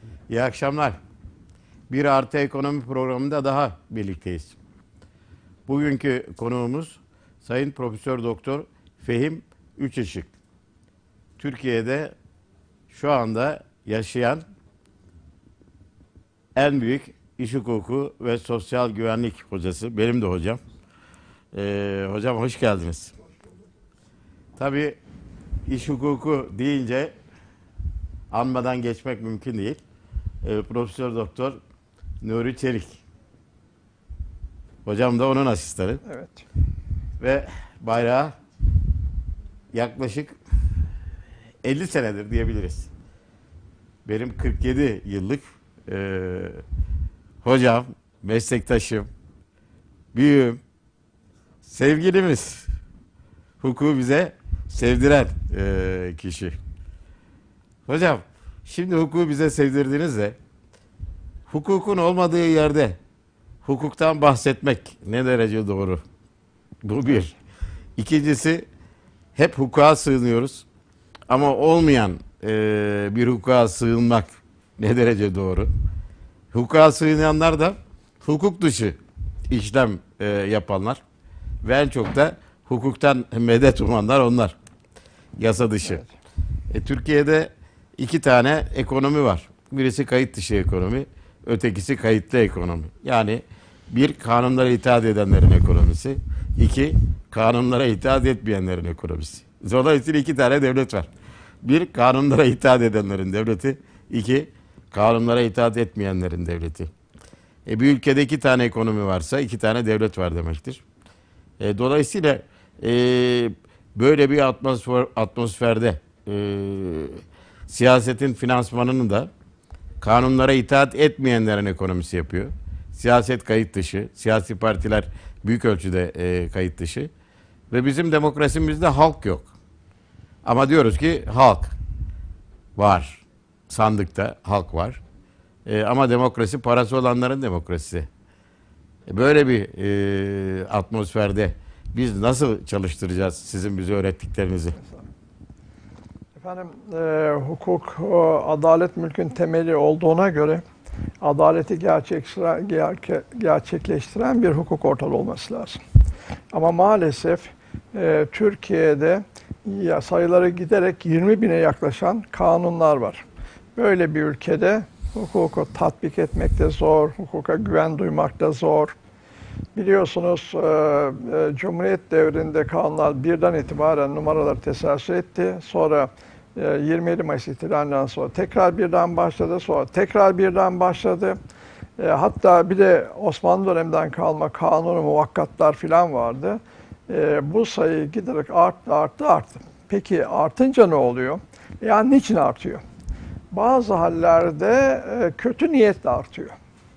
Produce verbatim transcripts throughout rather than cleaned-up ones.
İyi akşamlar. Bir Artı Ekonomi programında daha birlikteyiz. Bugünkü konuğumuz Sayın Profesör Doktor Fehim Üçışık. Türkiye'de şu anda yaşayan en büyük iş hukuku ve sosyal güvenlik hocası. Benim de hocam. Ee, hocam hoş geldiniz. Tabii iş hukuku deyince anmadan geçmek mümkün değil. Ee, Profesör Doktor Nuri Çelik. Hocam da onun asistanı. Evet. Ve bayrağı yaklaşık elli senedir diyebiliriz. Benim kırk yedi yıllık e, hocam, meslektaşım, büyüğüm, sevgilimiz, hukuku bize sevdiren e, kişi. Hocam, şimdi hukuku bize sevdirdiğinizde hukukun olmadığı yerde hukuktan bahsetmek ne derece doğru? Bu bir. İkincisi, hep hukuka sığınıyoruz. Ama olmayan e, bir hukuka sığınmak ne derece doğru? Hukuka sığınayanlar da hukuk dışı işlem e, yapanlar. Ve en çok da hukuktan medet umanlar onlar. Yasa dışı. Evet. E, Türkiye'de iki tane ekonomi var. Birisi kayıt dışı ekonomi, ötekisi kayıtlı ekonomi. Yani bir, kanunlara itaat edenlerin ekonomisi. İki, kanunlara itaat etmeyenlerin ekonomisi. Dolayısıyla iki tane devlet var. Bir, kanunlara itaat edenlerin devleti. İki, kanunlara itaat etmeyenlerin devleti. E, bir ülkede iki tane ekonomi varsa iki tane devlet var demektir. E, dolayısıyla e, böyle bir atmosfer, atmosferde e, siyasetin finansmanını da kanunlara itaat etmeyenlerin ekonomisi yapıyor. Siyaset kayıt dışı, siyasi partiler büyük ölçüde e, kayıt dışı ve bizim demokrasimizde halk yok. Ama diyoruz ki halk var, sandıkta halk var. E, ama demokrasi parası olanların demokrasisi. E, böyle bir e, atmosferde biz nasıl çalıştıracağız sizin bize öğrettiklerinizi? Efendim, e, hukuk, o, adalet mülkün temeli olduğuna göre adaleti gerçekleştiren, gerçek, gerçekleştiren bir hukuk ortalığı olması lazım. Ama maalesef e, Türkiye'de ya, sayıları giderek yirmi bine yaklaşan kanunlar var. Böyle bir ülkede hukuku tatbik etmek de zor, hukuka güven duymak da zor. Biliyorsunuz e, e, Cumhuriyet devrinde kanunlar birden itibaren numaralar teselsül etti. Sonra e, yirmi yedi Mayıs ihtilalinden sonra tekrar birden başladı. Sonra tekrar birden başladı. E, hatta bir de Osmanlı döneminden kalma kanunu muvakkatlar falan vardı. E, bu sayı giderek arttı, arttı, arttı. Peki artınca ne oluyor? Yani niçin artıyor? Bazı hallerde e, kötü niyetle artıyor.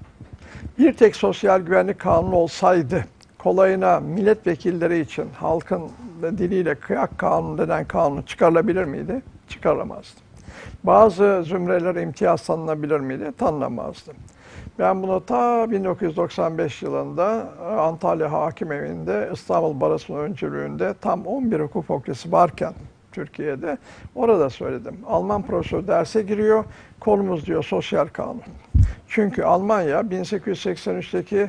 Bir tek sosyal güvenlik kanunu olsaydı, kolayına milletvekilleri için halkın diliyle kıyak kanunu denen kanun çıkarılabilir miydi? Çıkarılamazdı. Bazı zümrelere imtiyaz tanınabilir miydi? Tanınamazdı. Ben bunu ta bin dokuz yüz doksan beş yılında Antalya Hakim Evi'nde İstanbul Barosu'nun öncülüğünde tam on bir hukuk fakültesi varken Türkiye'de orada söyledim. Alman profesör derse giriyor, konumuz diyor sosyal kanun. Çünkü Almanya bin sekiz yüz seksen üçteki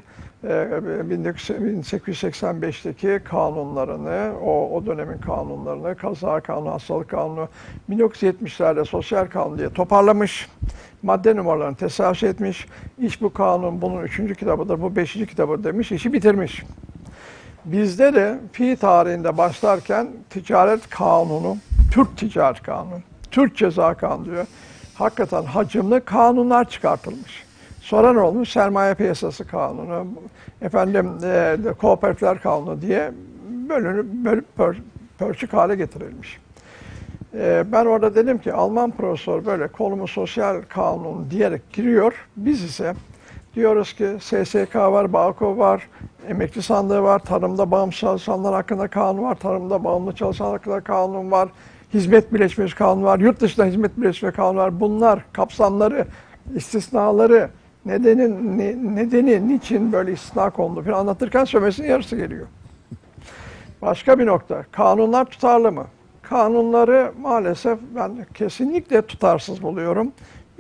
bin sekiz yüz seksen beşteki kanunlarını, o, o dönemin kanunlarını, kaza kanunu, hastalık kanunu, bin dokuz yüz yetmişlerde sosyal kanun diye toparlamış, madde numaralarını teselsül etmiş, iş bu kanun bunun üçüncü kitabıdır, bu beşinci kitabıdır demiş, işi bitirmiş. Bizde de fi tarihinde başlarken ticaret kanunu, Türk ticaret kanunu, Türk ceza kanunu diyor. Hakikaten hacimli kanunlar çıkartılmış. Sonra ne olmuş? Sermaye piyasası kanunu, efendim e, kooperatifler kanunu diye bölünüp bölüp pör, pörçük hale getirilmiş. E, ben orada dedim ki Alman profesör böyle kolumu sosyal kanun diyerek giriyor. Biz ise diyoruz ki S S K var, Bağkur var, emekli sandığı var, tarımda bağımsız çalışanlar hakkında kanun var, tarımda bağımlı çalışanlar hakkında kanun var, hizmet birleşmesi kanunu var, yurt dışında hizmet birleşmesi kanunu var. Bunlar kapsamları, istisnaları, nedenin, ne, nedeni, niçin böyle istisna kondu falan anlatırken söylemesinin yarısı geliyor. Başka bir nokta, kanunlar tutarlı mı? Kanunları maalesef ben kesinlikle tutarsız buluyorum.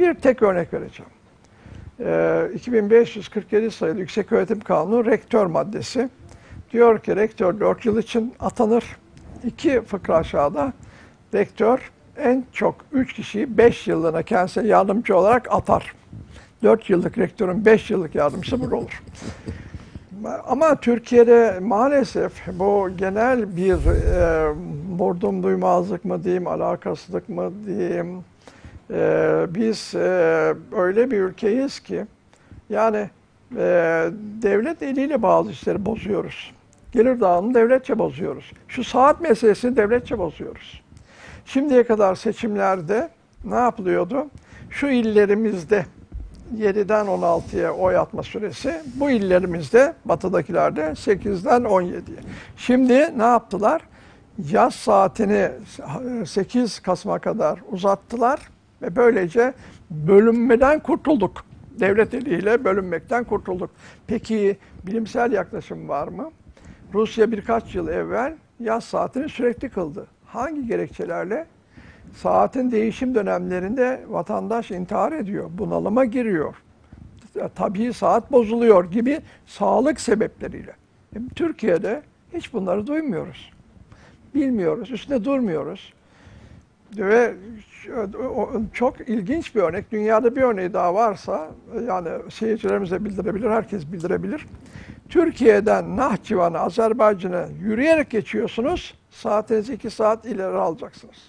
Bir tek örnek vereceğim. Ee, iki bin beş yüz kırk yedi sayılı Yükseköğretim Kanunu rektör maddesi. Diyor ki rektör dört yıl için atanır. İki fıkra aşağıda rektör en çok üç kişiyi beş yıllığına kendisine yardımcı olarak atar. dört yıllık rektörün beş yıllık yardımcısı bu olur. Ama Türkiye'de maalesef bu genel bir e, vurdum duymazlık mı diyeyim, alakasızlık mı diyeyim, e, biz e, öyle bir ülkeyiz ki yani e, devlet eliyle bazı işleri bozuyoruz. Gelir dağılımını devletçe bozuyoruz. Şu saat meselesini devletçe bozuyoruz. Şimdiye kadar seçimlerde ne yapılıyordu? Şu illerimizde yediden on altıya oy atma süresi, bu illerimizde, batıdakilerde sekizden on yediye. Şimdi ne yaptılar? Yaz saatini sekiz Kasım'a kadar uzattılar ve böylece bölünmeden kurtulduk. Devlet eliyle bölünmekten kurtulduk. Peki bilimsel yaklaşım var mı? Rusya birkaç yıl evvel yaz saatini sürekli kıldı. Hangi gerekçelerle? Saatin değişim dönemlerinde vatandaş intihar ediyor, bunalıma giriyor. Tabii saat bozuluyor gibi sağlık sebepleriyle. Türkiye'de hiç bunları duymuyoruz. Bilmiyoruz, üstüne durmuyoruz. Ve çok ilginç bir örnek, dünyada bir örneği daha varsa, yani seyircilerimize bildirebilir, herkes bildirebilir. Türkiye'den Nahçıvan'a, Azerbaycan'a yürüyerek geçiyorsunuz, saatinizi iki saat ileri alacaksınız.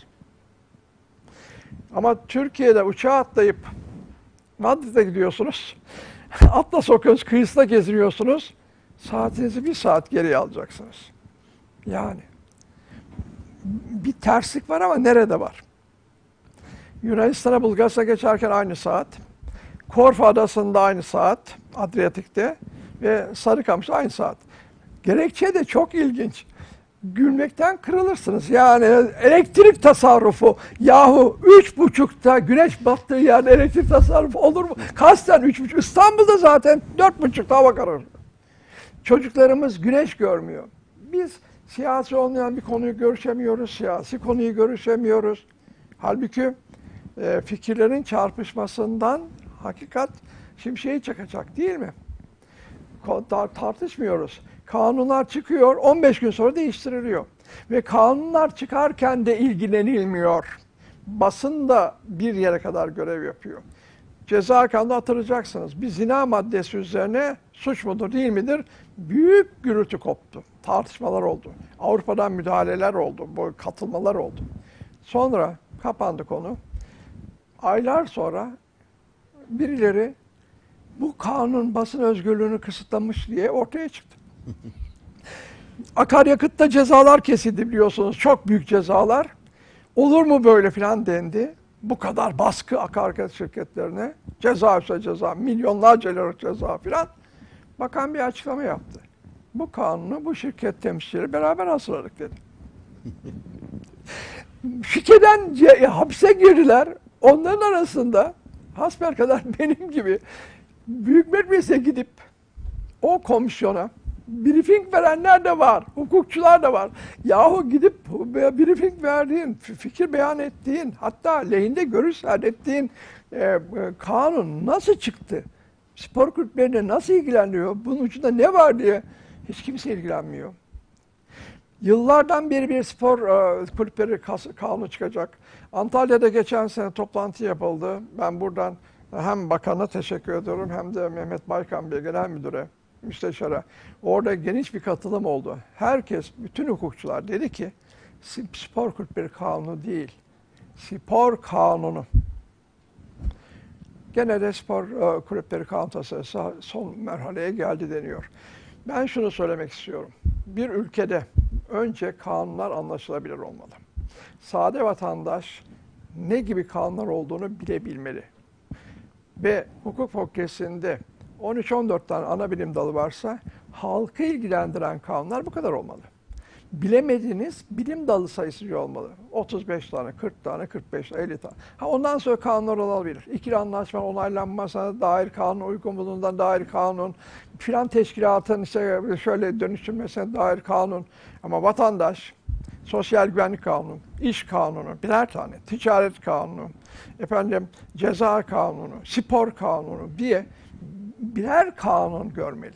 Ama Türkiye'de uçağa atlayıp Madrid'e gidiyorsunuz, Atlas Okyanusu kıyısında geziniyorsunuz, saatinizi bir saat geriye alacaksınız. Yani bir terslik var ama nerede var? Yunanistan'a, Bulgaristan'a geçerken aynı saat, Korfu Adası'nda aynı saat, Adriyatik'te ve Sarıkamış'ta aynı saat. Gerekçe de çok ilginç. Gülmekten kırılırsınız. Yani elektrik tasarrufu, yahu üç buçukta güneş battığı yerde elektrik tasarrufu olur mu? Kasten üç buçuk. İstanbul'da zaten dört buçukta hava kararır. Çocuklarımız güneş görmüyor. Biz siyasi olmayan bir konuyu görüşemiyoruz, siyasi konuyu görüşemiyoruz. Halbuki e, fikirlerin çarpışmasından hakikat şimşeği çakacak değil mi? Tartışmıyoruz. Kanunlar çıkıyor, on beş gün sonra değiştiriliyor. Ve kanunlar çıkarken de ilgilenilmiyor. Basın da bir yere kadar görev yapıyor. Ceza kanunu hatırlayacaksınız. Bir zina maddesi üzerine suç mudur değil midir? Büyük gürültü koptu. Tartışmalar oldu. Avrupa'dan müdahaleler oldu. Bu katılmalar oldu. Sonra kapandı konu. Aylar sonra birileri bu kanun basın özgürlüğünü kısıtlamış diye ortaya çıktı. Akaryakıtta cezalar kesildi biliyorsunuz. Çok büyük cezalar. Olur mu böyle filan dendi. Bu kadar baskı akaryakıt şirketlerine. Ceza üstüne ceza, milyonlarca lira ceza filan. Bakan bir açıklama yaptı. Bu kanunu bu şirket temsilcileri beraber hazırladık dedi. Şikeden hapse girdiler. Onların arasında hasbelkader benim gibi Büyük Millet Meclisi'ne gidip o komisyona briefing verenler de var, hukukçular da var. Yahu gidip briefing verdiğin, fikir beyan ettiğin, hatta lehinde görüş serlettiğin e, kanun nasıl çıktı? Spor kulüplerine nasıl ilgileniyor? Bunun ucunda ne var diye hiç kimse ilgilenmiyor. Yıllardan beri bir spor e, kulüpleri kanunu çıkacak. Antalya'da geçen sene toplantı yapıldı. Ben buradan hem bakana teşekkür ediyorum hem de Mehmet Baykan Bey Genel Müdür'e, müsteşara. Orada geniş bir katılım oldu. Herkes, bütün hukukçular dedi ki spor kulüpleri kanunu değil, spor kanunu. Gene de spor e, kulüpleri kanunu tasarısı son merhaleye geldi deniyor. Ben şunu söylemek istiyorum. Bir ülkede önce kanunlar anlaşılabilir olmalı. Sade vatandaş ne gibi kanunlar olduğunu bilebilmeli. Ve hukuk fakültesinde on üç on dört tane ana bilim dalı varsa halkı ilgilendiren kanunlar bu kadar olmalı. Bilemediğiniz bilim dalı sayısı olmalı. otuz beş tane, kırk tane, kırk beş tane, elli tane. Ha, ondan sonra kanunlar olabilir. İkili anlaşma onaylanmasına dair kanun, uygun bulunduğundan dair kanun, filan teşkilatın işte şöyle dönüştürmesine dair kanun. Ama vatandaş Sosyal Güvenlik Kanunu, İş Kanunu, birer tane, Ticaret Kanunu, efendim Ceza Kanunu, Spor Kanunu diye birer kanun görmeli.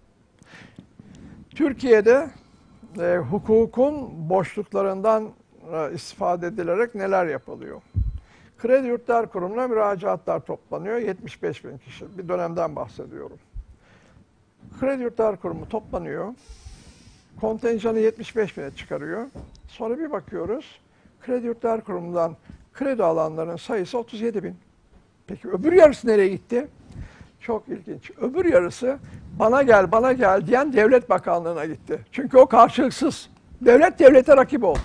Türkiye'de e, hukukun boşluklarından e, istifade edilerek neler yapılıyor? Kredi Yurtlar Kurumu'na müracaatlar toplanıyor. yetmiş beş bin kişi. Bir dönemden bahsediyorum. Kredi Yurtlar Kurumu toplanıyor. Kontenjanı yetmiş beş bine çıkarıyor. Sonra bir bakıyoruz. Kredi Yurtlar Kurumu'ndan kredi alanların sayısı otuz yedi bin. Peki öbür yarısı nereye gitti? Çok ilginç. Öbür yarısı bana gel, bana gel diyen Devlet Bakanlığı'na gitti. Çünkü o karşılıksız. Devlet devlete rakip oldu.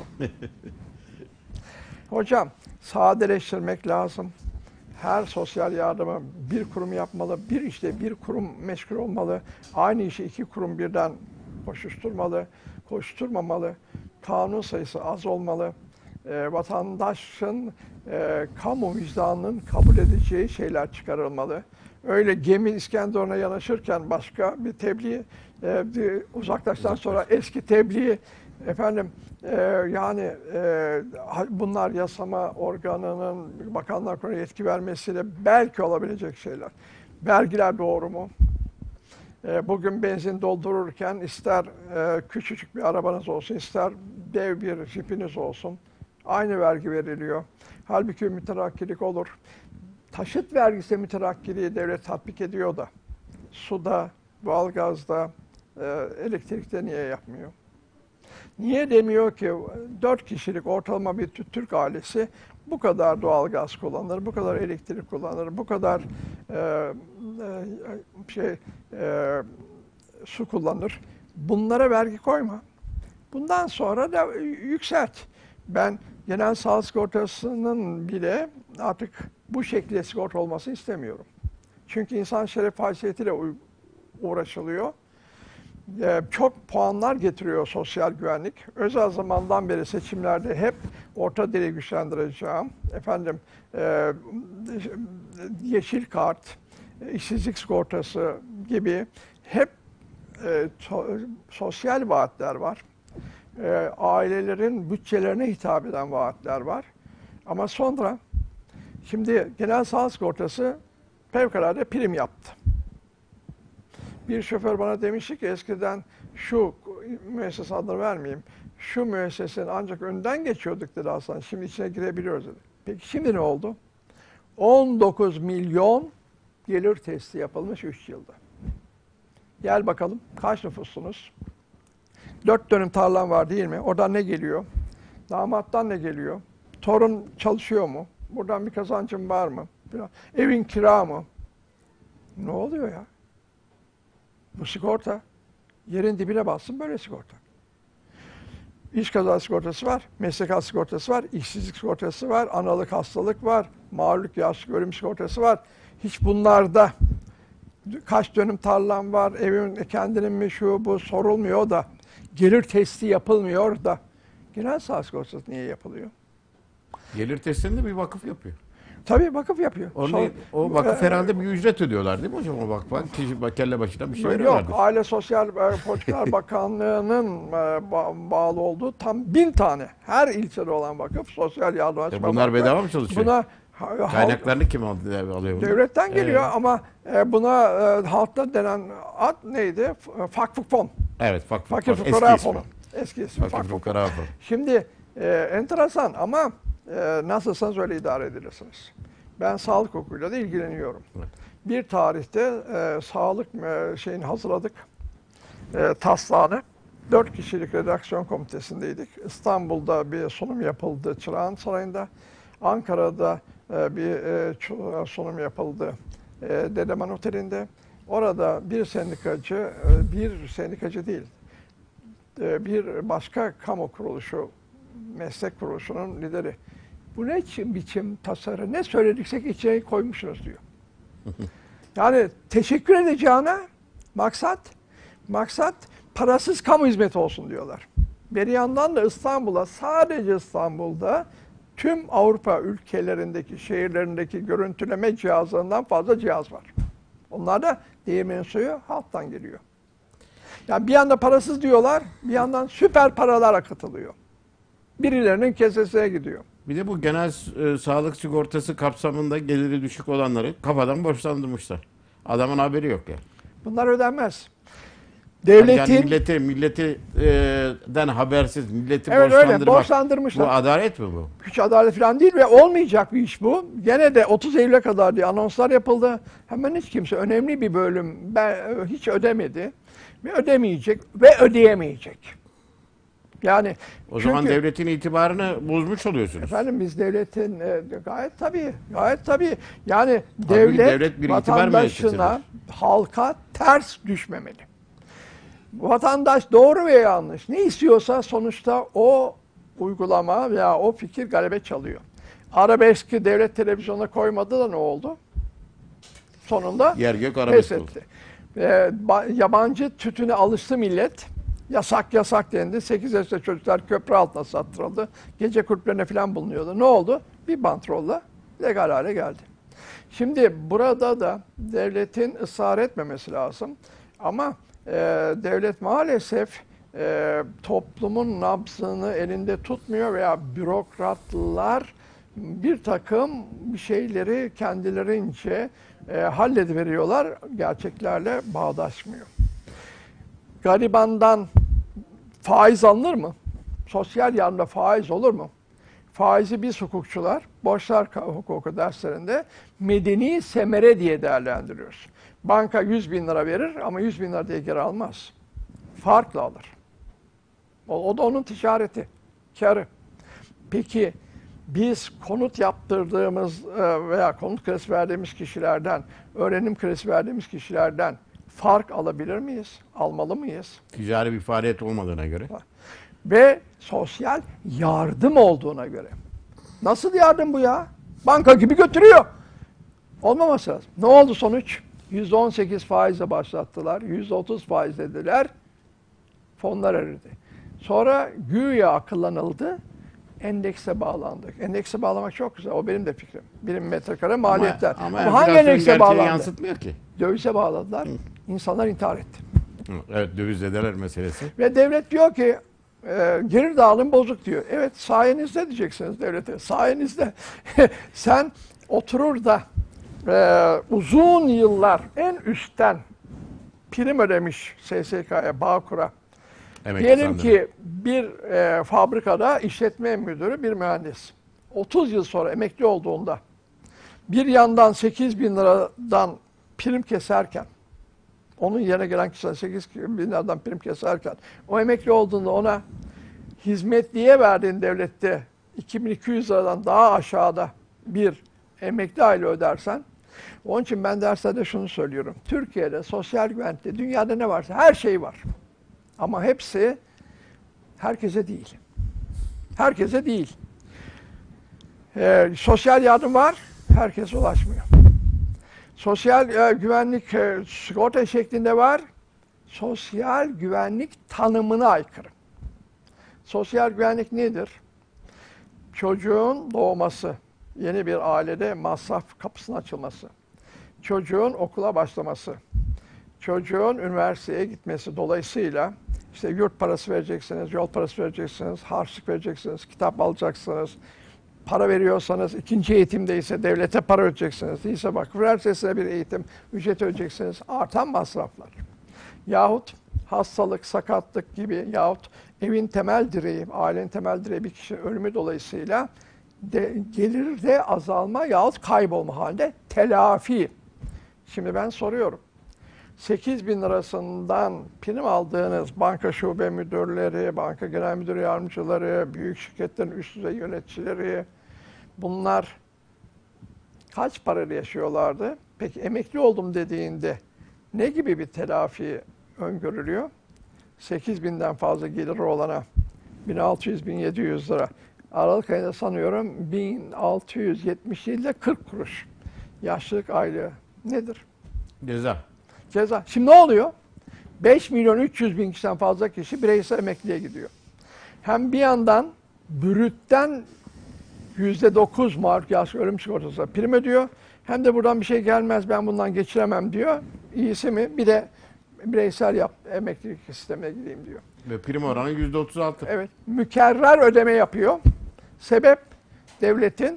Hocam, sadeleştirmek lazım. Her sosyal yardımı bir kurum yapmalı, bir işte bir kurum meşgul olmalı. Aynı işi iki kurum birden koşuşturmalı, koşturmamalı. Kanun sayısı az olmalı. E, vatandaşın, e, kamu vicdanının kabul edeceği şeyler çıkarılmalı. Öyle gemi İskenderun'a yanaşırken başka bir tebliğ, e, bir uzaklaştan sonra eski tebliğ, efendim e, yani e, bunlar yasama organının Bakanlar Kurulu'na yetki vermesiyle belki olabilecek şeyler. Vergiler doğru mu? E, bugün benzin doldururken ister e, küçücük bir arabanız olsun, ister dev bir jipiniz olsun, aynı vergi veriliyor. Halbuki müterakkilik olur. Taşıt vergisi müterakkiliği devlet tatbik ediyor da, suda, doğalgazda, e, elektrikte niye yapmıyor? Niye demiyor ki dört kişilik ortalama bir Türk ailesi bu kadar doğalgaz kullanır, bu kadar elektrik kullanır, bu kadar e, e, şey e, su kullanır. Bunlara vergi koyma. Bundan sonra da yükselt. Ben genel sağlık sigortasının bile artık bu şekilde sigorta olmasını istemiyorum. Çünkü insan şeref haysiyetiyle uğraşılıyor. Ee, çok puanlar getiriyor sosyal güvenlik. Özel zamandan beri seçimlerde hep orta direği güçlendireceğim. Efendim, e, yeşil kart, işsizlik sigortası gibi hep e, to, sosyal vaatler var. E, ailelerin bütçelerine hitap eden vaatler var. Ama sonra şimdi genel sağlık sigortası fevkalade prim yaptı. Bir şoför bana demişti ki eskiden şu müessese adını vermeyeyim, şu müessesenin ancak önden geçiyorduk dedi Hasan, şimdi içine girebiliyoruz dedi. Peki şimdi ne oldu? on dokuz milyon gelir testi yapılmış üç yılda. Gel bakalım kaç nüfussunuz? Dört dönüm tarlan var değil mi? Oradan ne geliyor? Damattan ne geliyor? Torun çalışıyor mu? Buradan bir kazancım var mı? Evin kira mı? Ne oluyor ya? Bu sigorta. Yerin dibine bassın böyle sigorta. İş kazası sigortası var, meslek sigortası var, işsizlik sigortası var, analık hastalık var, mağlup yaşlı ölüm sigortası var. Hiç bunlarda kaç dönüm tarlam var, evin kendinin mi şu bu sorulmuyor da, gelir testi yapılmıyor da. Genel sağlık sigortası niye yapılıyor? Gelir testini de bir vakıf yapıyor. Tabii vakıf yapıyor. Onun, Son, o vakıf e, herhalde bir ücret ödüyorlar değil mi hocam o vakfa? Kişi kelle başına bir şey Yok, veriyorlardır. Aile Sosyal Politikalar Bakanlığı'nın ba- bağlı olduğu tam bin tane her ilçede olan vakıf sosyal yardım açma. E bunlar vakfı. bedava mı çalışıyor? Buna Kaynaklarını kim alıyor? alıyor bunu? devletten geliyor Evet. ama e, buna e, halkta denen ad neydi? Fakfuk fon. Evet, Fakfuk Fakir Fon. Fukara Eski Fonu. ismi. Eski ismi Fakir Fakfuk. Fukara Fon. Şimdi e, enteresan ama e, nasılsanız öyle idare edilirsiniz. Ben sağlık hukukuyla da ilgileniyorum. Evet. Bir tarihte e, sağlık e, şeyini hazırladık. E, taslağını. Dört kişilik redaksiyon komitesindeydik. İstanbul'da bir sunum yapıldı Çırağan Sarayı'nda. Ankara'da e, bir e, sunum yapıldı e, Dedeman Oteli'nde. Orada bir sendikacı, e, bir sendikacı değil, e, bir başka kamu kuruluşu, meslek kuruluşunun lideri. Bu ne biçim tasarı, ne söylediksek içine koymuşsunuz diyor. Yani teşekkür edeceğine maksat, maksat parasız kamu hizmeti olsun diyorlar. Bir yandan da İstanbul'a, sadece İstanbul'da tüm Avrupa ülkelerindeki, şehirlerindeki görüntüleme cihazlarından fazla cihaz var. Onlar da değirmenin suyu halktan geliyor. Yani bir yanda parasız diyorlar, bir yandan süper paralar akıtılıyor. birilerinin kesesine gidiyor. Bir de bu genel e, sağlık sigortası kapsamında geliri düşük olanları kafadan borçlandırmışlar. Adamın haberi yok yani. Bunlar ödenmez. Yani Devletin... yani milleti, milleti e, den habersiz, milleti Evet öyle borçlandırmak. borçlandırmışlar. Bu adalet mi bu? Hiç adalet falan değil ve olmayacak bir iş bu. Gene de otuz Eylül'e kadar diye anonslar yapıldı. Hemen hiç kimse önemli bir bölüm ben, hiç ödemedi. Ve ödemeyecek ve ödeyemeyecek. Yani O çünkü, zaman devletin itibarını bozmuş oluyorsunuz. efendim biz devletin e, gayet tabii, gayet tabii. Yani Halbuki devlet, devlet bir itibar vatandaşına, müessesesidir. halka ters düşmemeli. Vatandaş doğru veya yanlış ne istiyorsa sonuçta o uygulama veya o fikir galebe çalıyor. Arabeski devlet televizyonuna koymadı da ne oldu? Sonunda Yer gök pes arabesk oldu. etti. Ee, yabancı tütüne alıştı millet. Yasak yasak dendi. sekiz yaşında çocuklar köprü altına sattırıldı. Gece kulüplerine falan bulunuyordu. Ne oldu? Bir bantrolla legal hale geldi. Şimdi burada da devletin ısrar etmemesi lazım. Ama e, devlet maalesef e, toplumun nabzını elinde tutmuyor veya bürokratlar bir takım şeyleri kendilerince e, hallediveriyorlar. Gerçeklerle bağdaşmıyor. Garibandan faiz alınır mı? Sosyal yardımda faiz olur mu? Faizi biz hukukçular, borçlar hukuku derslerinde medeni semere diye değerlendiriyoruz. Banka yüz bin lira verir ama yüz bin lira diye geri almaz. Farkla alır. O, o da onun ticareti, kârı. Peki biz konut yaptırdığımız veya konut kredisi verdiğimiz kişilerden, öğrenim kredisi verdiğimiz kişilerden fark alabilir miyiz? Almalı mıyız? Ticari bir faaliyet olmadığına göre. Ve sosyal yardım olduğuna göre. Nasıl yardım bu ya? Banka gibi götürüyor. Olmaması lazım. Ne oldu sonuç? yüzde on sekiz faizle başlattılar. yüzde otuz faiz dediler. Fonlar eridi. Sonra güya akıllanıldı. Endekse bağlandık. Endekse bağlamak çok güzel. O benim de fikrim. Birim metrekare maliyetler. Ama, ama, ama hangi endekse bağlandı? yansıtmıyor ki. Dövize bağladılar. Hı. İnsanlar intihar etti. Evet, dövizdeler meselesi. Ve devlet diyor ki e, gelir dağılım bozuk diyor. Evet, sayenizde diyeceksiniz devlete. Sayenizde. Sen oturur da e, uzun yıllar en üstten prim ödemiş S S K'ya, Bağkur'a. Emekli Diyelim sandım. ki bir e, fabrikada işletme müdürü bir mühendis. otuz yıl sonra emekli olduğunda bir yandan sekiz bin liradan prim keserken, onun yerine gelen kişiler sekiz bin liradan prim keserken, o emekli olduğunda ona hizmetliye verdiğin devlette iki bin iki yüz liradan daha aşağıda bir emekli aile ödersen, onun için ben derslerde şunu söylüyorum. Türkiye'de sosyal güvenlikte dünyada ne varsa her şey var. Ama hepsi herkese değil. Herkese değil. Ee, sosyal yardım var, herkese ulaşmıyor. Sosyal e, güvenlik e, sigorta şeklinde var, sosyal güvenlik tanımına aykırı. Sosyal güvenlik nedir? Çocuğun doğması, yeni bir ailede masraf kapısının açılması, çocuğun okula başlaması, çocuğun üniversiteye gitmesi dolayısıyla işte yurt parası vereceksiniz, yol parası vereceksiniz, harçlık vereceksiniz, kitap alacaksınız, para veriyorsanız ikinci eğitimdeyse devlete para ödeyeceksiniz. Değilse vakıf üniversitesine bir eğitim ücret ödeyeceksiniz. Artan masraflar. Yahut hastalık, sakatlık gibi yahut evin temel direği, ailenin temel direği bir kişinin ölümü dolayısıyla de, gelirde azalma yahut kaybolma halinde telafi. Şimdi ben soruyorum. sekiz bin lirasından prim aldığınız banka şube müdürleri, banka genel müdür yardımcıları, büyük şirketlerin üst düzey yöneticileri, bunlar kaç parayla yaşıyorlardı? Peki emekli oldum dediğinde ne gibi bir telafi öngörülüyor? sekiz binden fazla geliri olana bin altı yüz bin yedi yüz lira. Aralık ayında sanıyorum bin altı yüz yetmiş yedi ile kırk kuruş. Yaşlılık aylığı nedir? Ceza. Ceza. Şimdi ne oluyor? beş milyon üç yüz bin kişiden fazla kişi bireysel emekliye gidiyor. Hem bir yandan brütten yüzde dokuz mark yaş ölüm sigortası prim ödüyor. Hem de buradan bir şey gelmez ben bundan geçiremem diyor. İyisi mi? Bir de bireysel yap, emeklilik sistemine gideyim diyor. Ve prim oranı yüzde otuz altı. Evet, mükerrer ödeme yapıyor. Sebep devletin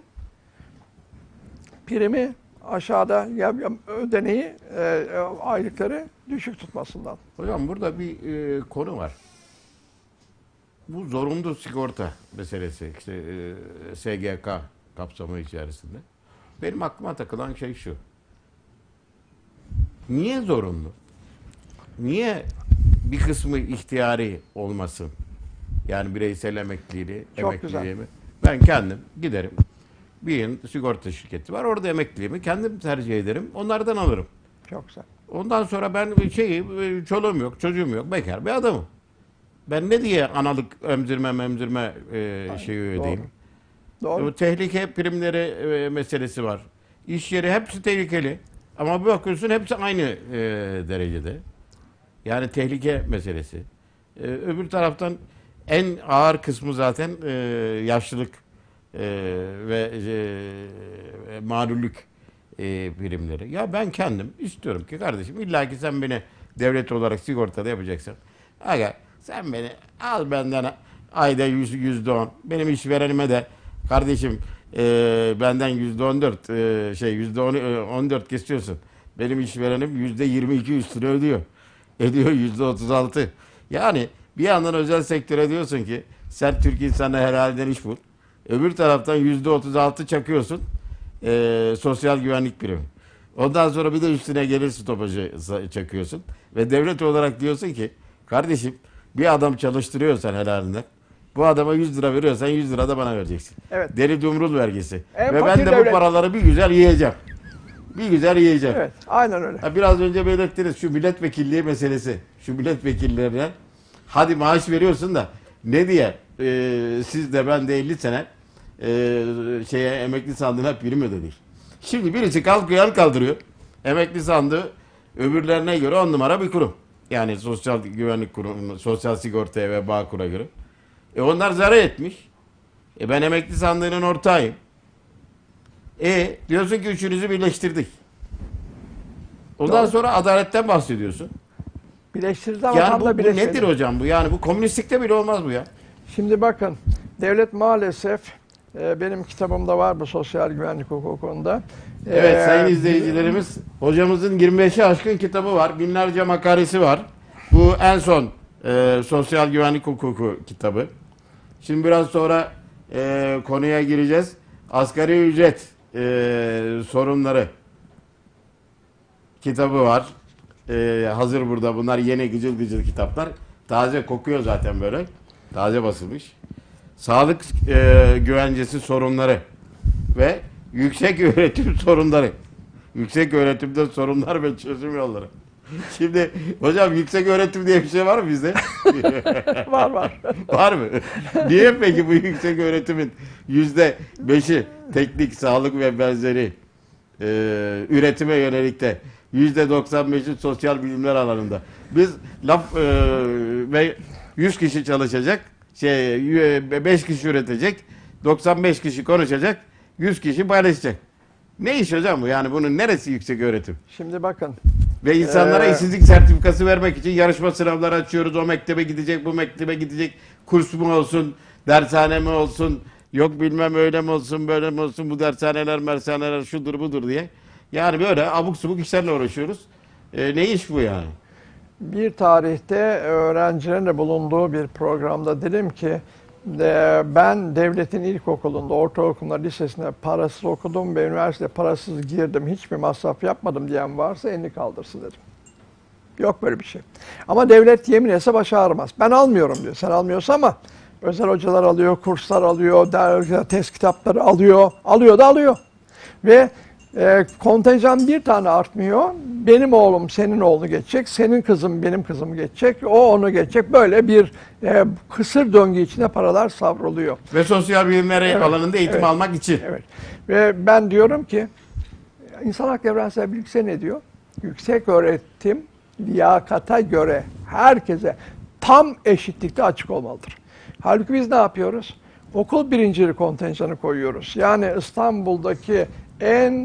primi aşağıda ya, ya ödeneği, e, aylıkları düşük tutmasından. Hocam burada bir e, konu var. Bu zorunlu sigorta meselesi, işte e, S G K kapsamı içerisinde. Benim aklıma takılan şey şu. Niye zorunlu? Niye bir kısmı ihtiyari olmasın? Yani bireysel emekliliği, Çok emekliliğimi. Ben kendim giderim. Bir yıl sigorta şirketi var. Orada emekliliğimi kendim tercih ederim. Onlardan alırım. Çok güzel. Ondan sonra ben şeyi, çoluğum yok, çocuğum yok, bekar bir adamım. Ben ne diye analık emzirme memzirme e, şeyi ödeyeyim? Doğru. Doğru. O tehlike primleri e, meselesi var. İş yeri hepsi tehlikeli. Ama bir bakıyorsun hepsi aynı e, derecede. Yani tehlike meselesi. E, öbür taraftan en ağır kısmı zaten e, yaşlılık e, ve e, mağlullük e, primleri. Ya ben kendim istiyorum ki kardeşim illa ki sen beni devlet olarak sigortada yapacaksın. Aga sen beni al benden ayda yüz, yüzde on. Benim işverenime de kardeşim e, benden yüzde on dört e, şey yüzde on dört kesiyorsun. Benim işverenim yüzde yirmi iki üstüne ödüyor. Ediyor yüzde otuz altı. Yani bir yandan özel sektöre diyorsun ki sen Türk insanına herhalde iş bul. Öbür taraftan yüzde otuz altı çakıyorsun. E, sosyal güvenlik primi. Ondan sonra bir de üstüne gelir stopajı çakıyorsun. Ve devlet olarak diyorsun ki kardeşim bir adam çalıştırıyorsan helalinden bu adama yüz lira veriyorsan yüz lira da bana vereceksin. Evet. Deli dumrul vergisi. En Ve ben fakir de devlet. bu paraları bir güzel yiyeceğim. Bir güzel yiyeceğim. Evet, aynen öyle. Ha, biraz önce belirttiniz şu milletvekilliği meselesi. Şu milletvekillerine hadi maaş veriyorsun da ne diye e, siz de ben de elli sene e, şeye emekli sandığına prim ödedik. Şimdi birisi kalkıyor el kaldırıyor. Emekli sandığı öbürlerine göre on numara bir kurum. Yani sosyal güvenlik kurumu, sosyal sigortaya ve Bağkur'a göre. E onlar zarar etmiş. E ben emekli sandığının ortağıyım. E diyorsun ki üçünüzü birleştirdik. Ondan Doğru. sonra adaletten bahsediyorsun. Birleştirdi ama Yani tam bu, da bu birleşmedi. nedir hocam bu? Yani bu komünistlikte bile olmaz bu ya. Şimdi bakın, devlet maalesef, e, benim kitabımda var bu sosyal güvenlik hukukunda. E, Evet sayın izleyicilerimiz, hocamızın yirmi beşe aşkın kitabı var. Binlerce makalesi var. Bu en son e, sosyal güvenlik hukuku kitabı. Şimdi biraz sonra e, konuya gireceğiz. Asgari ücret e, sorunları kitabı var. E, hazır burada. Bunlar yeni gıcıl gıcıl kitaplar. Taze kokuyor zaten böyle. Taze basılmış. Sağlık e, güvencesi sorunları ve yüksek öğretim sorunları. Yüksek öğretimde sorunlar ve çözüm yolları. Şimdi hocam yüksek öğretim diye bir şey var mı bizde? Var var. Var mı? Niye peki bu yüksek öğretimin yüzde beşi teknik, sağlık ve benzeri e, üretime yönelikte, yüzde doksan beşi sosyal bilimler alanında. Biz laf e, ve yüz kişi çalışacak, şey beş kişi üretecek, doksan beş kişi konuşacak, yüz kişi paylaşacak. Ne iş hocam bu? Yani bunun neresi yüksek öğretim? Şimdi bakın. Ve insanlara Ee, işsizlik sertifikası vermek için yarışma sınavları açıyoruz. O mektebe gidecek, bu mektebe gidecek. Kurs mu olsun, dershane mi olsun, yok bilmem öyle mi olsun, böyle mi olsun, bu dershaneler, mersaneler, şudur budur diye. Yani böyle abuk subuk işlerle uğraşıyoruz. Ee, ne iş bu yani? Bir tarihte öğrencilerin de bulunduğu bir programda dedim ki de, ben devletin ilkokulunda, ortaokulunda, lisesinde parasız okudum ve üniversitede parasız girdim, hiçbir masraf yapmadım diyen varsa elini kaldırsın dedim. Yok böyle bir şey. Ama devlet yemin etse baş ağrımaz. Ben almıyorum diyor. Sen almıyorsun ama özel hocalar alıyor, kurslar alıyor, dergi, test kitapları alıyor. Alıyor da alıyor. Ve e, kontenjan bir tane artmıyor. Benim oğlum senin oğlunu geçecek, senin kızım benim kızımı geçecek, o onu geçecek. Böyle bir e, kısır döngü içinde paralar savruluyor. Ve sosyal bilimler Evet, alanında eğitim evet, almak için. Evet. Ve ben diyorum ki İnsan Hakları Evrensel Bilgisi ne diyor? Yüksek öğretim liyakata göre herkese tam eşitlikte açık olmalıdır. Halbuki biz ne yapıyoruz? Okul birincili kontenjanı koyuyoruz. Yani İstanbul'daki en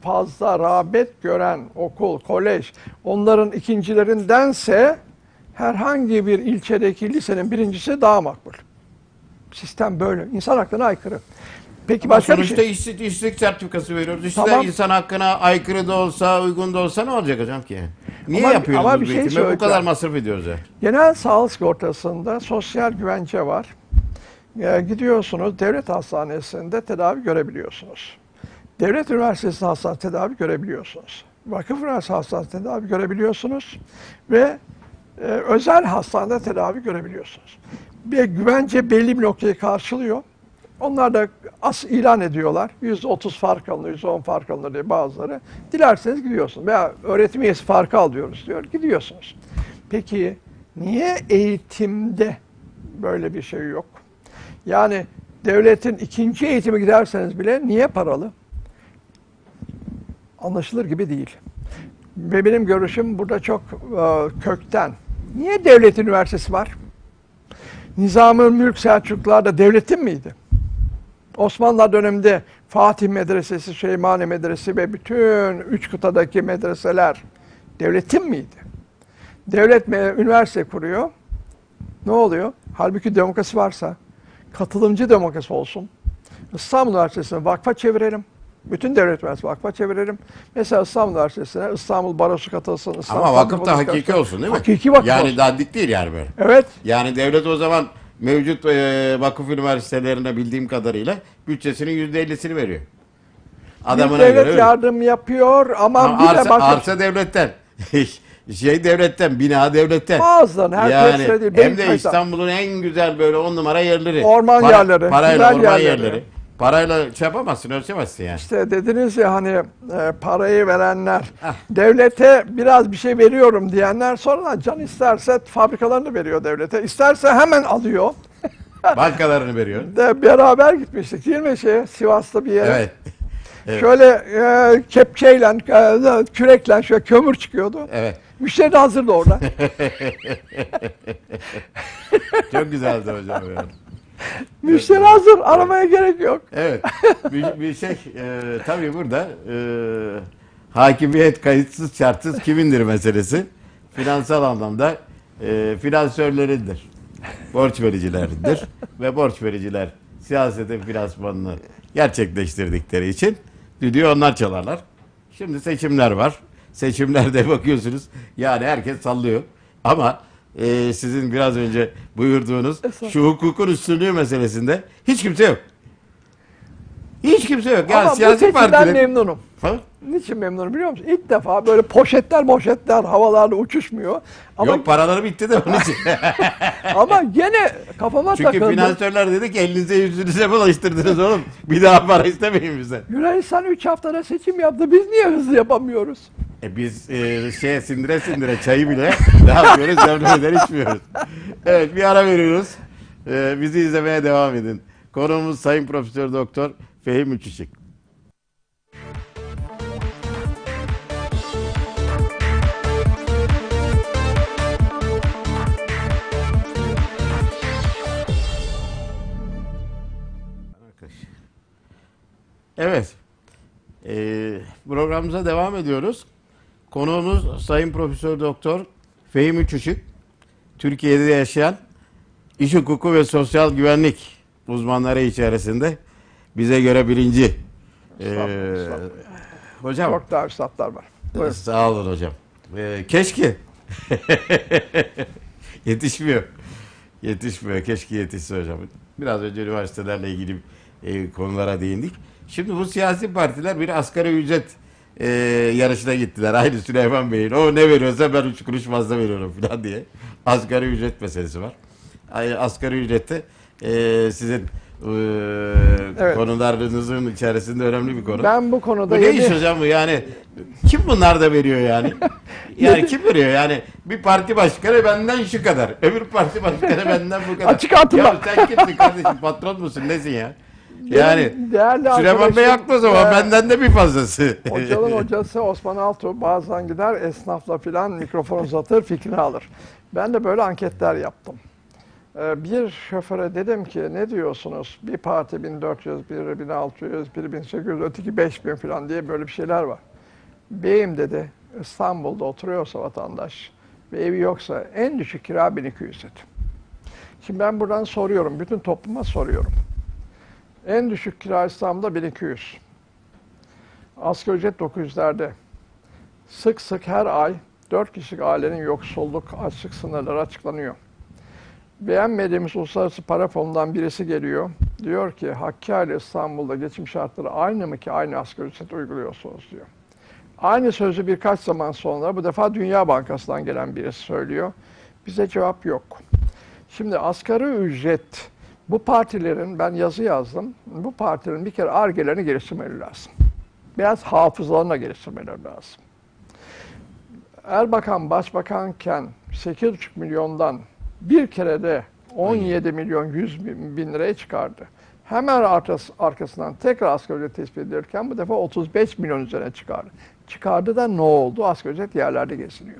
fazla rağbet gören okul, kolej, onların ikincilerindense herhangi bir ilçedeki lisenin birincisi daha makbul. Sistem böyle. İnsan hakkına aykırı. Peki Ama başka bir sonuçta şey. işsizlik, işsizlik sertifikası veriyoruz. İşte Tamam. insan hakkına aykırı da olsa, uygun da olsa ne olacak hocam ki? Niye Ama- yapıyoruz ama bu bir şey eğitimi? Bu kadar söyleyeceğim. masraf ediyoruz ya. Genel sağlık sigortasında sosyal güvence var. E, gidiyorsunuz devlet hastanesinde tedavi görebiliyorsunuz. Devlet üniversitesi hastanesinde tedavi görebiliyorsunuz. Vakıf üniversitesi hastanesinde tedavi görebiliyorsunuz. Ve e, özel hastanede tedavi görebiliyorsunuz. Bir güvence belli bir noktayı karşılıyor. Onlar da as ilan ediyorlar. yüzde otuz fark alınır, yüzde on fark alınır diye bazıları. Dilerseniz gidiyorsunuz. Veya öğretim üyesi farkı alıyoruz diyor. Gidiyorsunuz. Peki niye eğitimde böyle bir şey yok? Yani devletin ikinci eğitimi giderseniz bile niye paralı? Anlaşılır gibi değil. Ve benim görüşüm burada çok e, kökten. Niye devlet üniversitesi var? Nizam-ı Mülk Selçuklular'da devletin miydi? Osmanlı döneminde Fatih Medresesi, Süleymaniye Medresesi ve bütün üç kıtadaki medreseler devletin miydi? Devlet üniversite kuruyor. Ne oluyor? Halbuki demokrasi varsa, katılımcı demokrasi olsun. İstanbul Üniversitesi'ni vakfa çevirelim. Bütün devlet üniversitesi vakfa çevirelim. Mesela İstanbul Üniversitesi'ne İstanbul Barosu katılsın. İstanbul Ama vakıf da Barosu hakiki katılsın. olsun değil mi? Hakiki vakıf yani olsun. dandik değil yani böyle. Evet. Yani devlet o zaman mevcut e, vakıf üniversitelerine bildiğim kadarıyla bütçesinin yüzde ellisini veriyor. Adamına devlet göre öyle. yardım yapıyor ama Ama bir arsa, de bakın. arsa devletten. şey devletten, bina devletten. Bazılarını herkes Yani değil. hem Benim de mesela- İstanbul'un en güzel böyle on numara yerleri. Orman yerleri, Parayla güzel orman yerleri. yerleri. Parayla şey yapamazsın, ölçemezsin yani. İşte dediniz ya hani e, parayı verenler, Ah. devlete biraz bir şey veriyorum diyenler sonradan can isterse fabrikalarını veriyor devlete. İsterse hemen alıyor. Bankalarını veriyor. De beraber gitmiştik değil mi şeye, Sivas'ta bir yere? Evet. Evet. Şöyle e, kepçeyle, e, kürekle şöyle kömür çıkıyordu. Evet. Müşteri de hazırdı orada. Çok güzeldi hocam yani. Müşteri hazır, aramaya gerek yok. Evet. Bir, bir şey e, tabii burada e, hakimiyet kayıtsız şartsız kimindir meselesi. Finansal anlamda e, finansörlerindir. Borç vericilerindir. Ve borç vericiler siyasetin finansmanını gerçekleştirdikleri için düdüğü onlar çalarlar. Şimdi seçimler var. Seçimlerde bakıyorsunuz yani herkes sallıyor. Ama e, sizin biraz önce buyurduğunuz şu hukukun üstünlüğü meselesinde hiç kimse yok. Hiç kimse yok. Yani Ama bu siyasi seçimden partiler... memnunum. Ha? Niçin memnunum biliyor musun? İlk defa böyle poşetler poşetler havalarda uçuşmuyor. Ama, Yok paraları bitti de onun için. ama gene kafama Çünkü takıldı. finansörler dedi ki elinize yüzünüze bulaştırdınız oğlum. Bir daha para istemeyin bizden. Yunanistan üç haftada seçim yaptı. Biz niye hızlı yapamıyoruz? E biz e, şeye sindire sindire çayı bile ne yapıyoruz? Devlemeden içmiyoruz. Evet bir ara veriyoruz. E, bizi izlemeye devam edin. Konuğumuz Sayın Profesör Doktor Fehim Üçüşık. Evet. Ee, programımıza devam ediyoruz. Konuğumuz Sayın Profesör Doktor Fehim Üçüşık. Türkiye'de yaşayan iş hukuku ve sosyal güvenlik uzmanları içerisinde bize göre birinci. Ee, hocam. Çok daha üstadlar var. Buyurun. Sağ olun hocam. Ee, keşke. Yetişmiyor. Yetişmiyor. Keşke yetişse hocam. Biraz önce üniversitelerle ilgili e, konulara değindik. Şimdi bu siyasi partiler bir asgari ücret e, yarışına gittiler. Aynı Süleyman Bey'in. O ne veriyorsa ben üç kuruş fazla veriyorum falan diye. Asgari ücret meselesi var. Asgari ücrette e, sizin e, evet. konularınızın içerisinde önemli bir konu. Ben bu konuda... Bu ne yedi... iş hocam bu yani? Kim bunlar da veriyor yani? Yani kim veriyor yani? Bir parti başkanı benden şu kadar. Öbür parti başkanı benden bu kadar. Açık artırma. Ya sen kimsin kardeşim? Patron musun? Nesin ya? Yani Süleyman Bey haklı o zaman. E, benden de bir fazlası. Hocanın hocası Osman Altuğ bazen gider esnafla filan mikrofon uzatır fikrini alır. Ben de böyle anketler yaptım. Ee, bir şoföre dedim ki ne diyorsunuz? Bir parti bin dört yüz, biri bin altı yüz, biri bin sekiz yüz, öteki beş bin falan diye böyle bir şeyler var. Beyim dedi, İstanbul'da oturuyorsa vatandaş ve evi yoksa en düşük kira bin iki yüz dedi. Şimdi ben buradan soruyorum, bütün topluma soruyorum. En düşük kira İstanbul'da bin iki yüz. Asgari ücret dokuz yüzlerde. Sık sık her ay dört kişilik ailenin yoksulluk açlık sınırları açıklanıyor. Beğenmediğimiz uluslararası para fonundan birisi geliyor. Diyor ki Hakkari ile İstanbul'da geçim şartları aynı mı ki aynı asgari ücret uyguluyorsunuz diyor. Aynı sözü birkaç zaman sonra bu defa Dünya Bankası'ndan gelen birisi söylüyor. Bize cevap yok. Şimdi asgari ücret bu partilerin, ben yazı yazdım, bu partilerin bir kere Ar-Ge'lerini geliştirmeleri lazım. Biraz hafızalarına geliştirmeleri lazım. Erbakan başbakanken sekiz buçuk milyondan bir kerede on yedi milyon yüz bin, bin liraya çıkardı. Hemen arkası, arkasından tekrar asgari ücret tespit edilirken bu defa otuz beş milyon üzerine çıkardı. Çıkardı da ne oldu? Asgari ücret yerlerde geziniyor.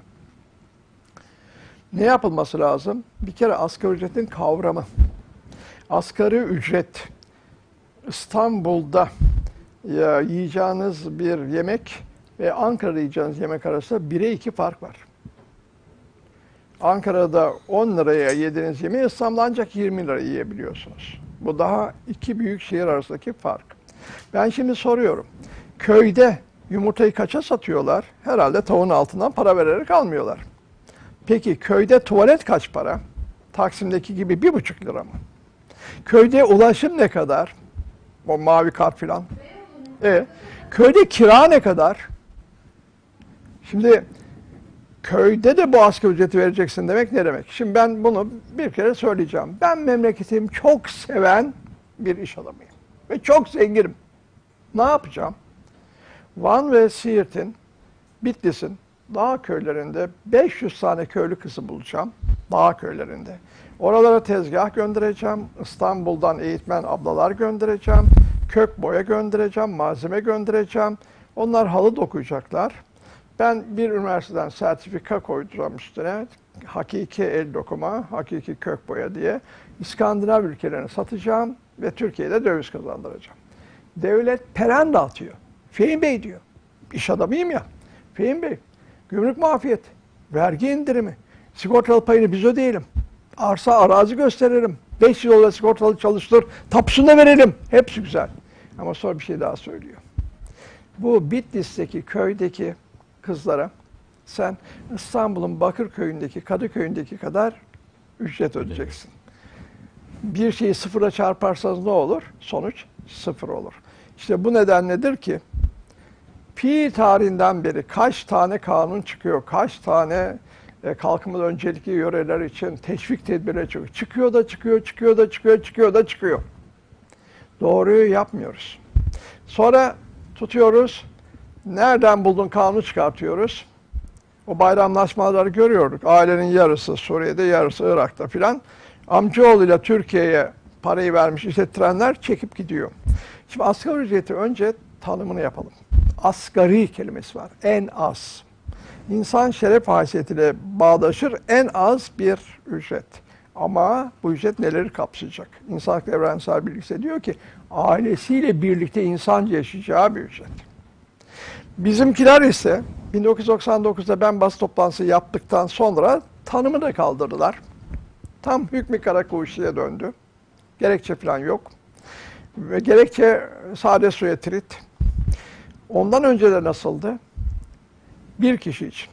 Ne yapılması lazım? Bir kere asgari ücretin kavramı. Asgari ücret İstanbul'da ya, yiyeceğiniz bir yemek ve Ankara'da yiyeceğiniz yemek arasında bire iki fark var. Ankara'da on liraya yediğiniz yemeği İstanbul'da ancak yirmi lira yiyebiliyorsunuz. Bu daha iki büyük şehir arasındaki fark. Ben şimdi soruyorum. Köyde yumurtayı kaça satıyorlar? Herhalde tavuğun altından para vererek almıyorlar. Peki köyde tuvalet kaç para? Taksim'deki gibi bir buçuk lira mı? Köyde ulaşım ne kadar? O mavi kart filan. E, köyde kira ne kadar? Şimdi köyde de bu asgari ücreti vereceksin demek ne demek? Şimdi ben bunu bir kere söyleyeceğim. Ben memleketimi çok seven bir iş adamıyım. Ve çok zenginim. Ne yapacağım? Van ve Siirt'in, Bitlis'in dağ köylerinde beş yüz tane köylü kızı bulacağım. Dağ köylerinde. Oralara tezgah göndereceğim. İstanbul'dan eğitmen ablalar göndereceğim. Kök boya göndereceğim. Malzeme göndereceğim. Onlar halı dokuyacaklar. Ben bir üniversiteden sertifika koyduracağım üstüne. Hakiki el dokuma, hakiki kök boya diye. İskandinav ülkelerine satacağım ve Türkiye'de döviz kazandıracağım. Devlet peren dağıtıyor. Fehim Bey diyor. İş adamıyım ya. Fehim Bey, gümrük muafiyet, vergi indirimi, sigortalı payını biz ödeyelim. Arsa, arazi gösterelim. beş yıl olarak sigortalı çalıştır, tapusunu da verelim. Hepsi güzel. Ama sonra bir şey daha söylüyor. Bu Bitlis'teki köydeki kızlara sen İstanbul'un Bakırköy'ündeki, Kadıköy'ündeki kadar ücret ödeyeceksin. Bir şeyi sıfıra çarparsanız ne olur? Sonuç sıfır olur. İşte bu nedenledir ki pi tarihinden beri kaç tane kanun çıkıyor, kaç tane e, kalkınma öncelikli yöreler için teşvik tedbirleri çıkıyor. Çıkıyor da çıkıyor, çıkıyor da çıkıyor, çıkıyor da çıkıyor. Doğruyu yapmıyoruz. Sonra tutuyoruz, nereden buldun kanunu çıkartıyoruz. O bayramlaşmaları görüyorduk. Ailenin yarısı Suriye'de, yarısı Irak'ta filan. Amcaoğluyla Türkiye'ye parayı vermiş işlettirenler çekip gidiyor. Şimdi asgari ücreti önce tanımını yapalım. Asgari kelimesi var. En az. İnsan şeref haysiyetiyle bağdaşır en az bir ücret. Ama bu ücret neleri kapsayacak? İnsanlık Evrensel Bilgisi diyor ki ailesiyle birlikte insanca yaşayacağı bir ücret. Bizimkiler ise bin dokuz yüz doksan dokuzda ben basın toplantısı yaptıktan sonra tanımı da kaldırdılar. Tam hükmü kara kuvuşluya döndü. Gerekçe falan yok. Ve gerekçe sade suya trit. Ondan önce de nasıldı? Bir kişi için.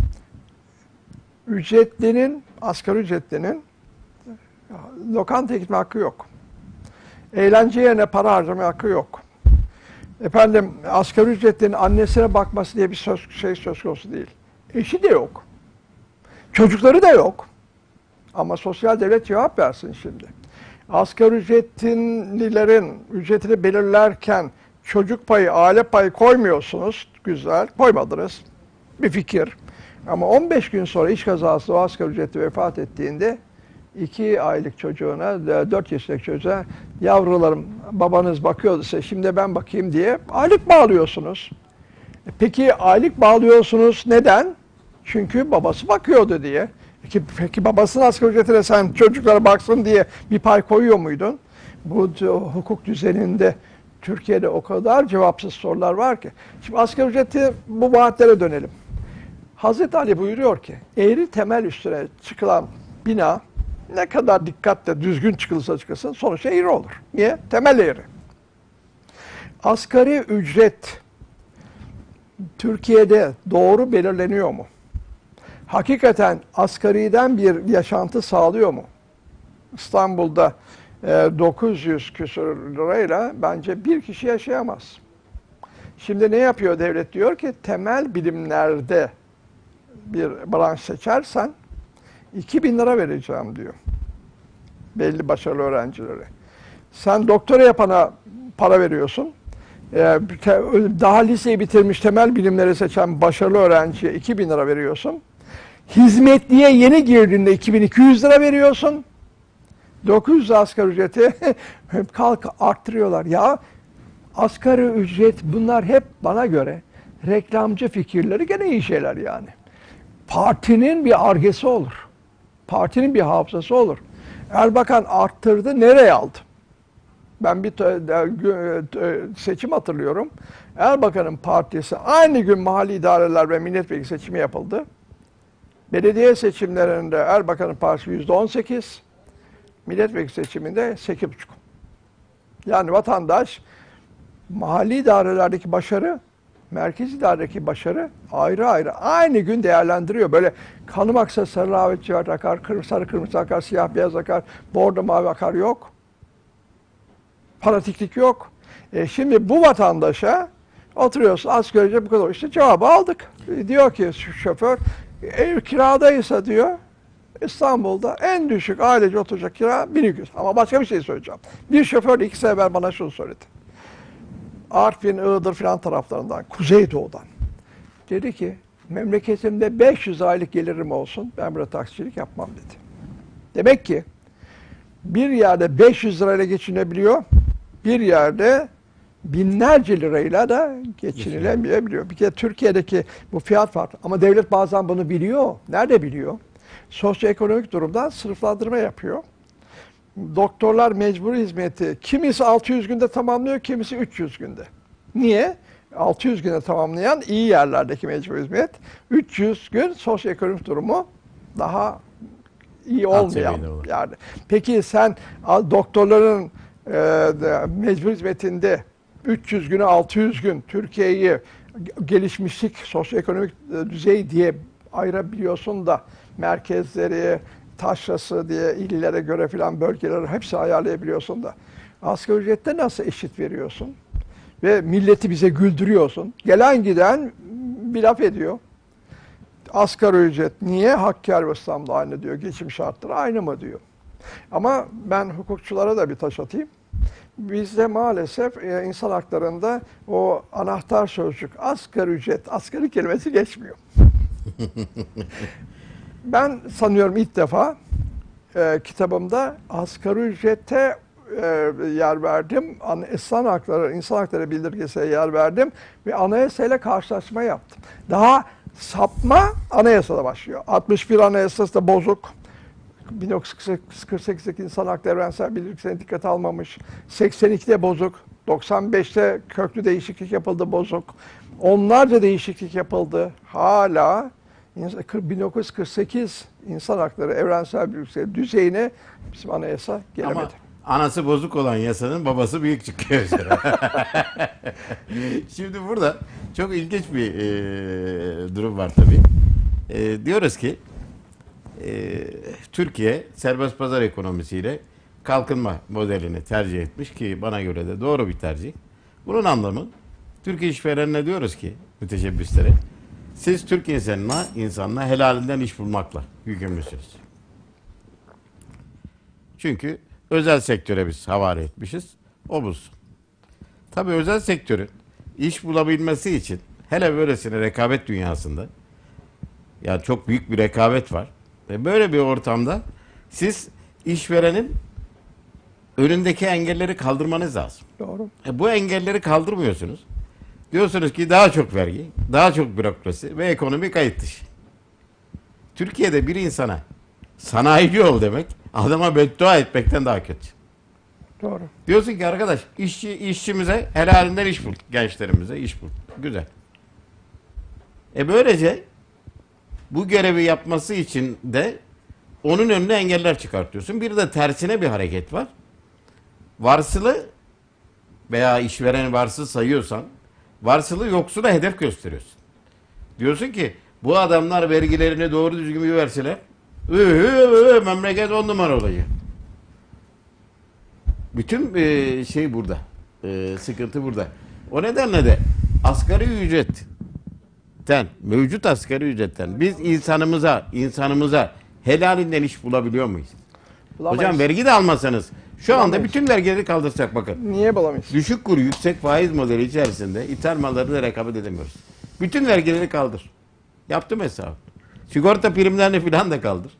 Ücretlinin, asgari ücretlinin lokanta gitme hakkı yok. Eğlence yerine para harcama hakkı yok. Efendim asgari ücretlinin annesine bakması diye bir söz, şey söz konusu değil. Eşi de yok. Çocukları da yok. Ama sosyal devlet cevap versin şimdi. Asgari ücretlilerin ücretini belirlerken çocuk payı, aile payı koymuyorsunuz. Güzel, koymadınız. Bir fikir. Ama on beş gün sonra iş kazası o asgari ücretli vefat ettiğinde iki aylık çocuğuna, dört yaşındaki çocuğa yavrularım babanız bakıyordu size şimdi ben bakayım diye aylık bağlıyorsunuz. Peki aylık bağlıyorsunuz neden? Çünkü babası bakıyordu diye. Peki, peki babasının asgari ücretine sen çocuklara baksın diye bir pay koyuyor muydun? Bu hukuk düzeninde Türkiye'de o kadar cevapsız sorular var ki. Şimdi asgari ücreti bu vaatlere dönelim. Hazreti Ali buyuruyor ki eğri temel üstüne çıkılan bina ne kadar dikkatle düzgün çıkılırsa çıkılsın sonuçta eğri olur. Niye? Temel eğri. Asgari ücret Türkiye'de doğru belirleniyor mu? Hakikaten asgariden bir yaşantı sağlıyor mu? İstanbul'da e, dokuz yüz küsur lirayla bence bir kişi yaşayamaz. Şimdi ne yapıyor devlet? Diyor ki temel bilimlerde bir branş seçersen iki bin lira vereceğim diyor. Belli başarılı öğrencilere. Sen doktora yapana para veriyorsun. Ee, daha liseyi bitirmiş temel bilimleri seçen başarılı öğrenciye iki bin lira veriyorsun. Hizmetliye yeni girdiğinde iki bin iki yüz lira veriyorsun. dokuz yüz asgari ücreti kalk arttırıyorlar. Ya asgari ücret bunlar hep bana göre reklamcı fikirleri, gene iyi şeyler yani. Partinin bir argesi olur. Partinin bir hafızası olur. Erbakan arttırdı, nereye aldı? Ben bir seçim hatırlıyorum. Erbakan'ın partisi aynı gün mahalli idareler ve milletvekili seçimi yapıldı. Belediye seçimlerinde Erbakan'ın partisi yüzde on sekiz, milletvekili seçiminde sekiz buçuk. Yani vatandaş mahalli idarelerdeki başarı, merkez idaredeki başarı ayrı ayrı aynı gün değerlendiriyor. Böyle kanım aksa sarı lavet akar, kırmızı sarı kırmızı akar, siyah beyaz akar, bordo mavi akar yok. Fanatiklik yok. E şimdi bu vatandaşa oturuyorsun asgari ücret bu kadar. İşte cevabı aldık. E diyor ki şoför ev kiradaysa diyor İstanbul'da en düşük ailece oturacak kira bin iki yüz. Ama başka bir şey söyleyeceğim. Bir şoför de iki sene evvel bana şunu söyledi. Artvin, Iğdır filan taraflarından, Kuzeydoğu'dan. Dedi ki memleketimde beş yüz aylık gelirim olsun ben burada taksicilik yapmam dedi. Demek ki bir yerde beş yüz lirayla geçinebiliyor, bir yerde binlerce lirayla da geçinilemeyebiliyor. Bir kere Türkiye'deki bu fiyat farklı. Ama devlet bazen bunu biliyor. Nerede biliyor? Sosyoekonomik durumdan sınıflandırma yapıyor. Doktorlar mecburi hizmeti kimisi altı yüz günde tamamlıyor, kimisi üç yüz günde. Niye? altı yüz günde tamamlayan iyi yerlerdeki mecburi hizmet, üç yüz gün sosyoekonomik durumu daha iyi olmayan yerde. Peki sen doktorların e, mecbur hizmetinde üç yüz günü altı yüz gün Türkiye'yi gelişmişlik, sosyoekonomik düzey diye ayırabiliyorsun da merkezleri, taşrası diye illere göre filan bölgeleri hepsi ayarlayabiliyorsun da asgari ücrette nasıl eşit veriyorsun? Ve milleti bize güldürüyorsun. Gelen giden bir laf ediyor. Asgari ücret niye? Hakkari ve İstanbul'da aynı diyor. Geçim şartları aynı mı diyor. Ama ben hukukçulara da bir taş atayım. Bizde maalesef e, insan haklarında o anahtar sözcük asgari ücret, asgari kelimesi geçmiyor. Ben sanıyorum ilk defa e, kitabımda asgari ücrete e, yer verdim. İnsan hakları, insan hakları bildirgesine yer verdim ve anayasayla karşılaşma yaptım. Daha sapma anayasada başlıyor. altmış bir anayasası da bozuk. bin dokuz yüz kırk sekiz'deki insan hakları evrensel bildirgesine dikkat almamış. seksen iki'de bozuk. doksan beş'te köklü değişiklik yapıldı, bozuk. Onlarca değişiklik yapıldı. Hala bin dokuz yüz kırk sekiz insan hakları evrensel bildirgesi düzeyine bizim anayasa gelemedi. Ama anası bozuk olan yasanın babası büyük çıkıyor. Şimdi burada çok ilginç bir e, durum var tabii. E, diyoruz ki e, Türkiye serbest pazar ekonomisiyle kalkınma modelini tercih etmiş ki bana göre de doğru bir tercih. Bunun anlamı Türkiye işverenine diyoruz ki müteşebbislere siz Türk insanına, insanına helalinden iş bulmakla yükümlüsünüz. Çünkü özel sektöre biz havale etmişiz. O bulsun. Tabii özel sektörün iş bulabilmesi için hele böylesine rekabet dünyasında yani çok büyük bir rekabet var. Ve böyle bir ortamda siz işverenin önündeki engelleri kaldırmanız lazım. Doğru. E bu engelleri kaldırmıyorsunuz. Diyorsunuz ki daha çok vergi, daha çok bürokrasi ve ekonomi kayıt dışı. Türkiye'de bir insana sanayici ol demek adama beddua etmekten daha kötü. Doğru. Diyorsun ki arkadaş işçi işçimize helalinden iş bul. Gençlerimize iş bul. Güzel. E böylece bu görevi yapması için de onun önüne engeller çıkartıyorsun. Bir de tersine bir hareket var. Varsılı veya işvereni varsıl sayıyorsan varsılı yoksula hedef gösteriyorsun. Diyorsun ki bu adamlar vergilerini doğru düzgün bir verseler ıı, ıı, ıı, memleket on numara olacak. Bütün e, şey burada. E, sıkıntı burada. O nedenle de asgari ücretten, mevcut asgari ücretten biz insanımıza, insanımıza helalinden iş bulabiliyor muyuz? Bulamayız. Hocam vergi de almasanız şu anda Bulamayız. bütün vergileri kaldırsak bakın. Niye bulamayız? Düşük kur, yüksek faiz modeli içerisinde ithal mallarına rekabet edemiyoruz. Bütün vergileri kaldır. Yaptım hesabı. Sigorta primlerini falan da kaldır.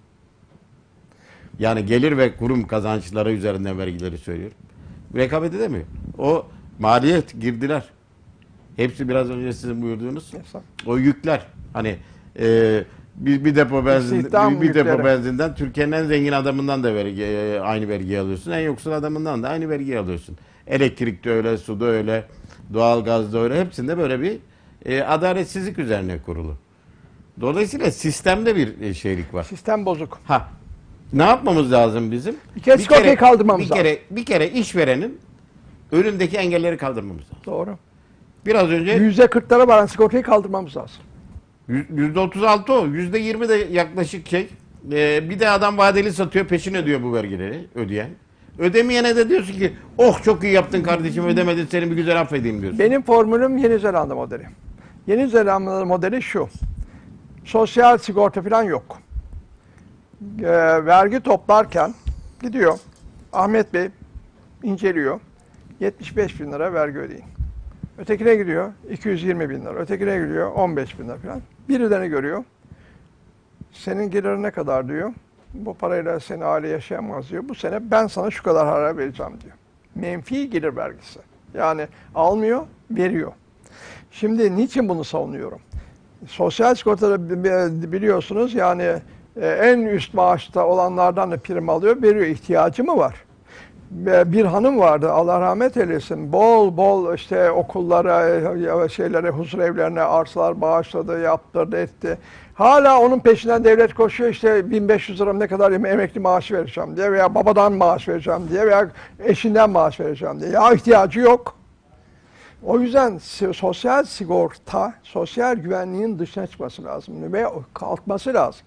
Yani gelir ve kurum kazançları üzerinden vergileri söylüyorum. Rekabet edemiyor. O maliyet girdiler. Hepsi biraz önce sizin buyurduğunuz. Mesela. O yükler. Hani e, bir, bir depo benzin, İstihdam bir, bir depo yükleri. benzinden Türkiye'nin en zengin adamından da vergi, e, aynı vergiyi alıyorsun. En yoksul adamından da aynı vergiyi alıyorsun. Elektrikte öyle, suda öyle, doğalgazda öyle. Hepsinde böyle bir e, adaletsizlik üzerine kurulu. Dolayısıyla sistemde bir e, şeylik var. Sistem bozuk. Ha. Ne yapmamız lazım bizim? Bir kere sigortayı kaldırmamız bir lazım. kere, bir kere işverenin önündeki engelleri kaldırmamız lazım. Doğru. Biraz önce Yüzde kırklara varan sigortayı kaldırmamız lazım. yüzde otuz altı o. Yüzde yirmi de yaklaşık şey. Ee, bir de adam vadeli satıyor, peşin ödüyor bu vergileri ödeyen. Ödemeyene de diyorsun ki oh çok iyi yaptın kardeşim, ödemedin, seni bir güzel affedeyim diyorsun. Benim formülüm Yeni Zelanda modeli. Yeni Zelanda modeli şu. Sosyal sigorta falan yok. Ee, vergi toplarken gidiyor. Ahmet Bey inceliyor. yetmiş beş bin lira vergi ödeyin. Ötekine gidiyor iki yüz yirmi bin lira. Ötekine gidiyor on beş bin lira falan. Birilerini görüyor. Senin gelirin ne kadar diyor. Bu parayla seni aile yaşayamaz diyor. Bu sene ben sana şu kadar para vereceğim diyor. Menfi gelir vergisi. Yani almıyor, veriyor. Şimdi niçin bunu savunuyorum? Sosyal sigortada biliyorsunuz yani en üst maaşta olanlardan da prim alıyor, veriyor. İhtiyacı mı var? Bir hanım vardı, Allah rahmet eylesin. Bol bol işte okullara, şeylere, huzur evlerine arsalar bağışladı, yaptırdı, etti. Hala onun peşinden devlet koşuyor, işte bin beş yüz lira ne kadar emekli maaşı vereceğim diye veya babadan maaş vereceğim diye veya eşinden maaş vereceğim diye. Ya ihtiyacı yok. O yüzden sosyal sigorta, sosyal güvenliğin dışına çıkması lazım ve kalkması lazım.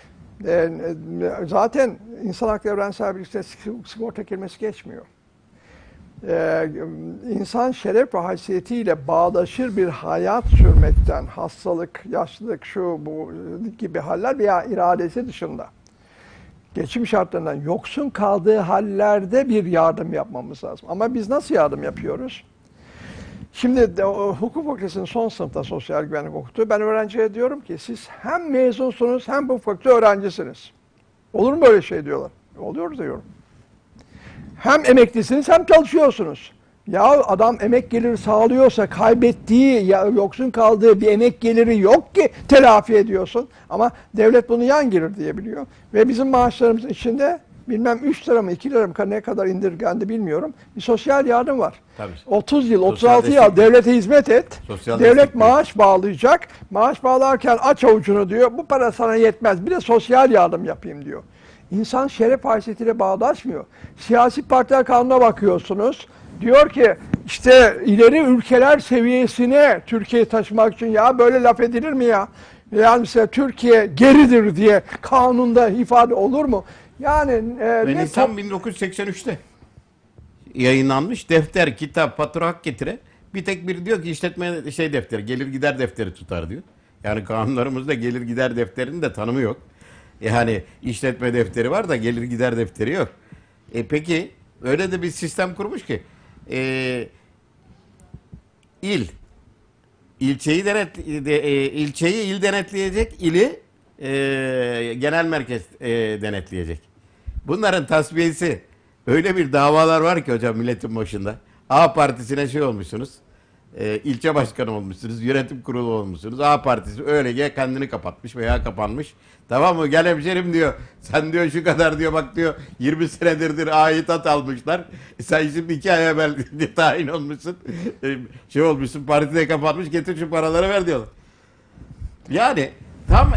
Zaten insan hakları evrensel birlikte sigorta kelimesi geçmiyor. İnsan şeref ve haysiyetiyle bağdaşır bir hayat sürmekten, hastalık, yaşlılık, şu bu gibi haller veya iradesi dışında geçim şartlarından yoksun kaldığı hallerde bir yardım yapmamız lazım. Ama biz nasıl yardım yapıyoruz? Şimdi de, o, hukuk fakültesinin son sınıfta sosyal güvenlik okudu. Ben öğrenciye diyorum ki siz hem mezunsunuz hem bu fakülte öğrencisiniz. Olur mu böyle şey diyorlar. Oluyor diyorum. Hem emeklisiniz hem çalışıyorsunuz. Ya adam emek geliri sağlıyorsa kaybettiği, ya yoksun kaldığı bir emek geliri yok ki telafi ediyorsun. Ama devlet bunu yan gelir diyebiliyor. Ve bizim maaşlarımızın içinde bilmem üç lira mı iki lira mı ne kadar indirgendi bilmiyorum. Bir sosyal yardım var. Tabii. otuz yıl, otuz Sosyal altı yıl destek. devlete hizmet et. Sosyal Devlet destek maaş bağlayacak. Maaş bağlarken aç avucunu diyor. Bu para sana yetmez. Bir de sosyal yardım yapayım diyor. İnsan şeref haysiyetiyle bağdaşmıyor. Siyasi partiler kanuna bakıyorsunuz. Diyor ki işte ileri ülkeler seviyesine Türkiye'yi taşımak için ya böyle laf edilir mi ya? Yani mesela Türkiye geridir diye kanunda ifade olur mu? Yani e, Ve ne Nisan top- bin dokuz yüz seksen üçte yayınlanmış defter, kitap, fatura, hak getire. Bir tek biri diyor ki işletme şey defteri, gelir gider defteri tutar diyor. Yani kanunlarımızda gelir gider defterinin de tanımı yok. Yani işletme defteri var da gelir gider defteri yok. E peki öyle de bir sistem kurmuş ki e, il ilçeyi denet de, e, ilçeyi il denetleyecek, ili e, genel merkez e, denetleyecek. Bunların tasfiyesi öyle bir davalar var ki hocam milletin başında. A partisine şey olmuşsunuz. e, ilçe başkanı olmuşsunuz, yönetim kurulu olmuşsunuz. A partisi öylece kendini kapatmış veya kapanmış. Tamam mı? Gel hemşerim diyor. Sen diyor şu kadar diyor bak diyor yirmi senedirdir aidat almışlar. E sen şimdi iki ay evvel tayin olmuşsun. E, şey olmuşsun partide kapanmış getir şu paraları ver diyorlar. Yani tam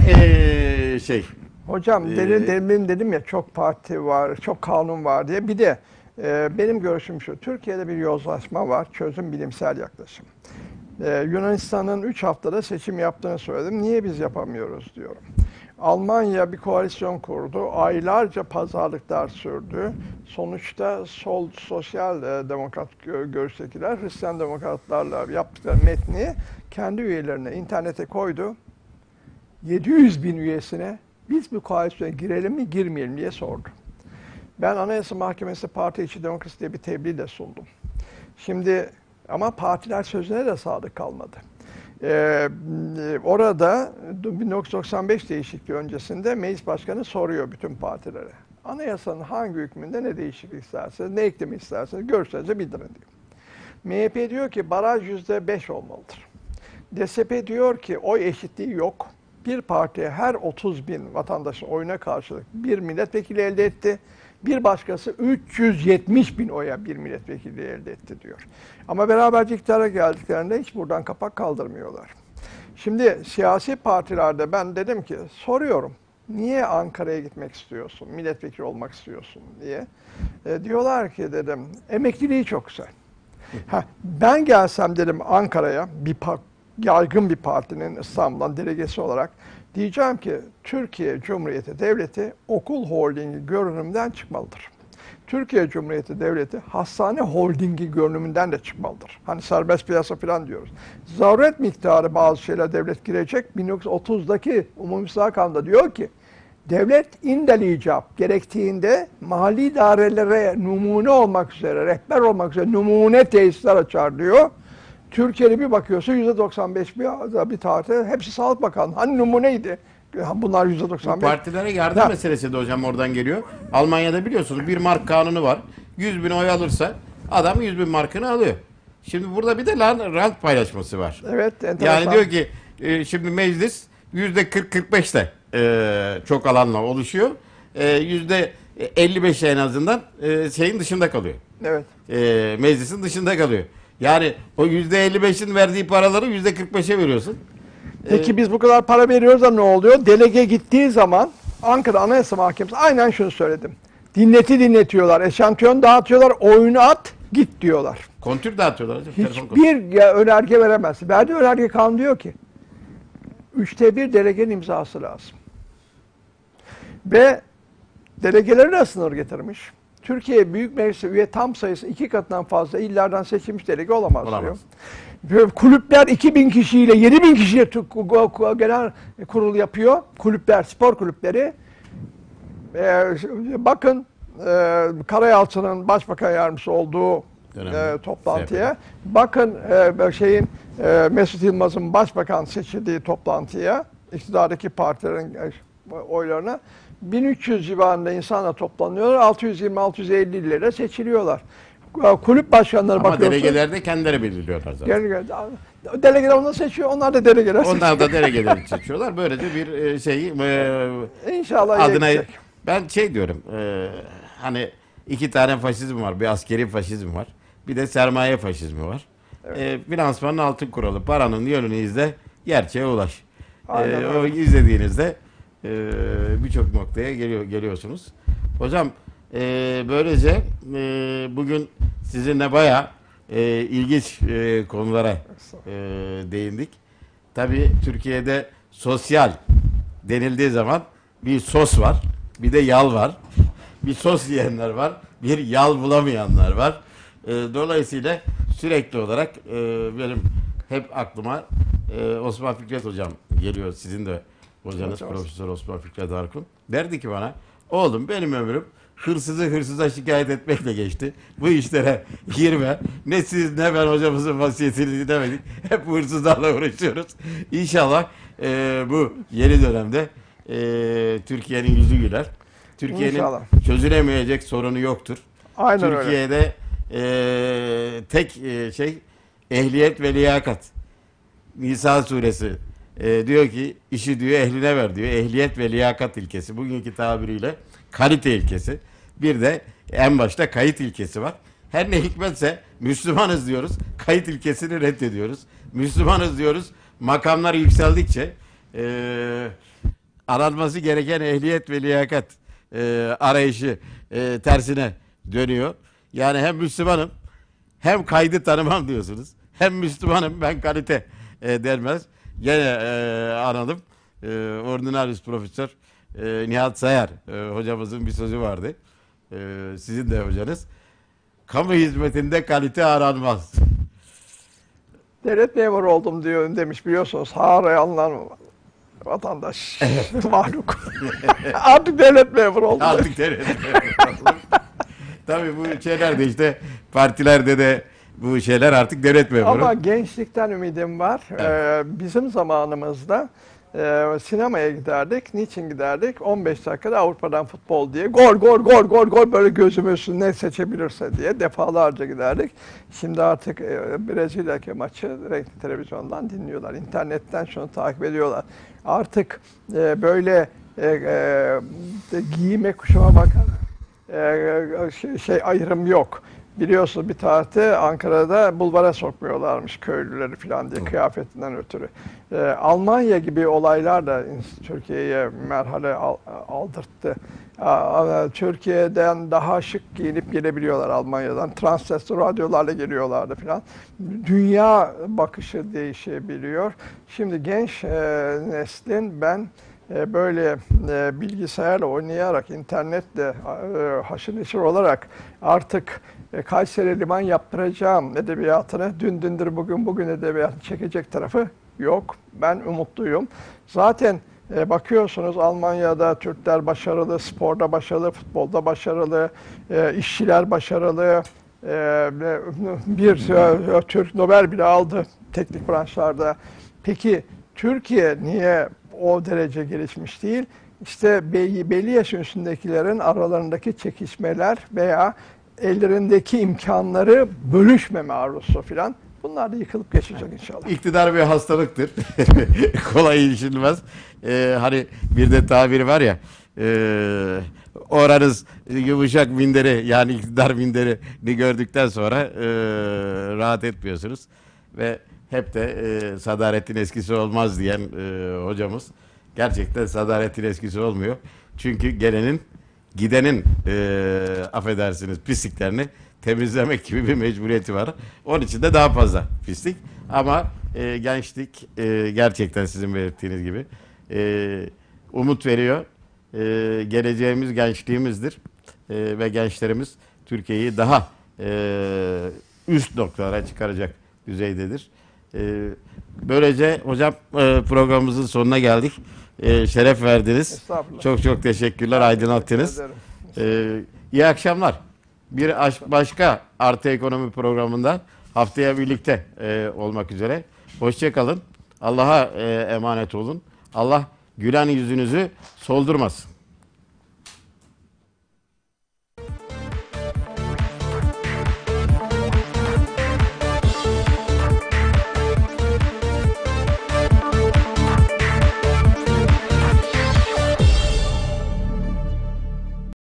e, şey. Hocam Ee, derin, demin dedim ya çok parti var, çok kanun var diye. Bir de e, benim görüşüm şu. Türkiye'de bir yozlaşma var. Çözüm bilimsel yaklaşım. E, Yunanistan'ın üç haftada seçim yaptığını söyledim. Niye biz yapamıyoruz diyorum. Almanya bir koalisyon kurdu. Aylarca pazarlıklar sürdü. Sonuçta sol sosyal e, demokrat görüştekiler Hristiyan demokratlarla yaptıkları metni kendi üyelerine internete koydu. yedi yüz bin üyesine biz bu koalisyona girelim mi girmeyelim diye sordu. Ben Anayasa Mahkemesi Parti İçi Demokrasi diye bir tebliğ de sundum. Şimdi ama partiler sözüne de sadık kalmadı. Ee, orada bin dokuz yüz doksan beş değişikliği öncesinde meclis başkanı soruyor bütün partilere. Anayasanın hangi hükmünde ne değişiklik isterseniz, ne ekleme isterseniz görüşlerinizi bildirin diyor. M H P diyor ki baraj yüzde beş olmalıdır. D S P diyor ki oy eşitliği yok. Bir partiye her otuz bin vatandaşın oyuna karşılık bir milletvekili elde etti. Bir başkası üç yüz yetmiş bin oya bir milletvekili elde etti diyor. Ama beraberce iktidara geldiklerinde hiç buradan kapak kaldırmıyorlar. Şimdi siyasi partilerde ben dedim ki soruyorum. Niye Ankara'ya gitmek istiyorsun, milletvekili olmak istiyorsun diye. E, diyorlar ki dedim emekliliği çok güzel. Ha, ben gelsem dedim Ankara'ya bir yaygın bir partinin İstanbul'dan delegesi olarak diyeceğim ki Türkiye Cumhuriyeti Devleti okul holdingi görünümünden çıkmalıdır. Türkiye Cumhuriyeti Devleti hastane holdingi görünümünden de çıkmalıdır. Hani serbest piyasa falan diyoruz. Zaruret miktarı bazı şeyler devlet girecek. bin dokuz yüz otuzdaki Umumi Sağ Kanunu'nda diyor ki devlet indel icap gerektiğinde mali idarelere numune olmak üzere, rehber olmak üzere numune tesisler açar diyor. Türkiye'de bir bakıyorsun yüzde doksan beş bir, bir tarihte hepsi Sağlık Bakanlığı. Hani numuneydi? Bunlar yüzde doksan beş. Bu partilere yardım ha. meselesi de hocam oradan geliyor. Almanya'da biliyorsunuz bir mark kanunu var. yüz bin oy alırsa adam yüz bin markını alıyor. Şimdi burada bir de rant paylaşması var. Evet. Enteresan. Yani diyor ki e, şimdi meclis yüzde kırk kırk beşte e, çok alanla oluşuyor. E, yüzde elli beş en azından e, şeyin dışında kalıyor. Evet. E, meclisin dışında kalıyor. Yani o yüzde elli beşin verdiği paraları yüzde kırk beşe veriyorsun. Peki ee, biz bu kadar para veriyoruz da ne oluyor? Delege gittiği zaman Ankara Anayasa Mahkemesi aynen şunu söyledim. Dinleti dinletiyorlar, eşantiyon dağıtıyorlar, oyunu at, git diyorlar. Kontür dağıtıyorlar hocam. Hiçbir önerge veremez. Verdiği önerge kanun diyor ki üçte bir delegenin imzası lazım. Ve delegeleri de sınır getirmiş. Türkiye Büyük Meclisi üye tam sayısı iki katından fazla illerden seçilmiş delege olamaz, olamaz. diyor. Kulüpler iki bin kişiyle yedi bin kişiyle genel kurul yapıyor. Kulüpler, spor kulüpleri. Ee, bakın e, Karayalçı'nın başbakan yardımcısı olduğu e, toplantıya. Evet. Bakın e, şeyin e, Mesut Yılmaz'ın başbakan seçildiği toplantıya, iktidardaki partilerin oylarına. bin üç yüz civarında insanla toplanıyorlar. altı yüz yirmi altı yüz elli lira seçiliyorlar. Kulüp başkanları Ama bakıyorsun. Ama delegeler de kendileri belirliyorlar zaten. Delegeler onu seçiyor, onlar da delegeler onlar seçiyor. Onlar da delegeleri seçiyorlar. Böylece bir şey e, İnşallah adına gelecek. Ben şey diyorum e, hani iki tane faşizm var. Bir askeri faşizm var. Bir de sermaye faşizmi var. Evet. E, finansmanın altın kuralı. Paranın yönünü izle, gerçeğe ulaş. E, o izlediğinizde e, birçok noktaya geliyor geliyorsunuz. Hocam e, böylece e, bugün sizinle bayağı e, ilginç e, konulara e, değindik. Tabii Türkiye'de sosyal denildiği zaman bir sos var, bir de yal var. Bir sos yiyenler var, bir yal bulamayanlar var. E, dolayısıyla sürekli olarak e, benim hep aklıma e, Osman Fikret hocam geliyor. Sizin de hocanız evet, Profesör Osman Fikret Arkun. Derdi ki bana, oğlum benim ömrüm hırsızı hırsıza şikayet etmekle geçti. Bu işlere girme. Ne siz ne ben hocamızın vasiyetini dinlemedik. Hep hırsızlarla uğraşıyoruz. İnşallah e, bu yeni dönemde e, Türkiye'nin yüzü güler. Türkiye'nin çözülemeyecek sorunu yoktur. Aynen Türkiye'de e, tek e, şey Ehliyet ve liyakat. Nisa suresi e, diyor ki işi diyor ehline ver diyor. Ehliyet ve liyakat ilkesi. Bugünkü tabiriyle kalite ilkesi. Bir de en başta kayıt ilkesi var. Her ne hikmetse Müslümanız diyoruz. Kayıt ilkesini reddediyoruz. Müslümanız diyoruz. Makamlar yükseldikçe e, aranması gereken ehliyet ve liyakat e, arayışı e, tersine dönüyor. Yani hem Müslümanım hem kaydı tanımam diyorsunuz. Hem Müslümanım ben kalite e, denmez. Gene e, anladım. E, Ordinarius Profesör e, Nihat Sayar e, hocamızın bir sözü vardı. E, sizin de hocanız. Kamu hizmetinde kalite aranmaz. Devlet memuru oldum diyor demiş biliyorsunuz. Arayanlar vatandaş, mahluk. Artık devlet memuru oldum. Artık devlet memuru oldum. Tabii bu şeyler de işte partilerde de bu şeyler artık devlet memuru. Ama gençlikten ümidim var. Evet. Ee, bizim zamanımızda e, sinemaya giderdik. Niçin giderdik? on beş dakikada Avrupa'dan futbol diye. Gol, gol, gol, gol, gol böyle gözümüz ne seçebilirse diye defalarca giderdik. Şimdi artık e, Brezilya'daki maçı renkli televizyondan dinliyorlar. İnternetten şunu takip ediyorlar. Artık e, böyle e, e, giyime kuşama bakan e, şey, şey ayrım yok. Biliyorsunuz bir tarihte Ankara'da bulvara sokmuyorlarmış köylüleri falan diye kıyafetinden ötürü. Ee, Almanya gibi olaylar da Türkiye'ye merhale al, aldırttı. Aa, Türkiye'den daha şık giyinip gelebiliyorlar Almanya'dan. Transistor radyolarla geliyorlardı falan. Dünya bakışı değişebiliyor. Şimdi genç e, neslin ben e, böyle e, bilgisayarla oynayarak, internetle e, haşır neşir olarak artık e, Kayseri liman yaptıracağım edebiyatını, dün dündür bugün bugün edebiyatını çekecek tarafı yok. Ben umutluyum. Zaten e, bakıyorsunuz Almanya'da Türkler başarılı, sporda başarılı, futbolda başarılı, e, işçiler başarılı. E, bir e, Türk Nobel bile aldı teknik branşlarda. Peki Türkiye niye o derece gelişmiş değil? İşte belli yaş üstündekilerin aralarındaki çekişmeler veya ellerindeki imkanları bölüşmeme arzusu filan. Bunlar da yıkılıp geçecek inşallah. İktidar bir hastalıktır. Kolay iyileşilmez. Ee, hani bir de tabiri var ya, e, oranız yumuşak minderi, yani iktidar minderini gördükten sonra e, rahat etmiyorsunuz. Ve hep de e, sadaretin eskisi olmaz diyen e, hocamız gerçekten sadaretin eskisi olmuyor. Çünkü gelenin gidenin e, affedersiniz pisliklerini temizlemek gibi bir mecburiyeti var. Onun için de daha fazla pislik. Ama e, gençlik e, gerçekten sizin belirttiğiniz gibi e, umut veriyor. E, geleceğimiz gençliğimizdir. E, ve gençlerimiz Türkiye'yi daha e, üst noktalara çıkaracak düzeydedir. E, böylece hocam e, programımızın sonuna geldik. E, şeref verdiniz. Çok çok teşekkürler, aydınlattınız. E, iyi akşamlar. Bir aş- başka Artı Ekonomi programında haftaya birlikte e, olmak üzere. Hoşça kalın. Allah'a e, emanet olun. Allah gülen yüzünüzü soldurmasın.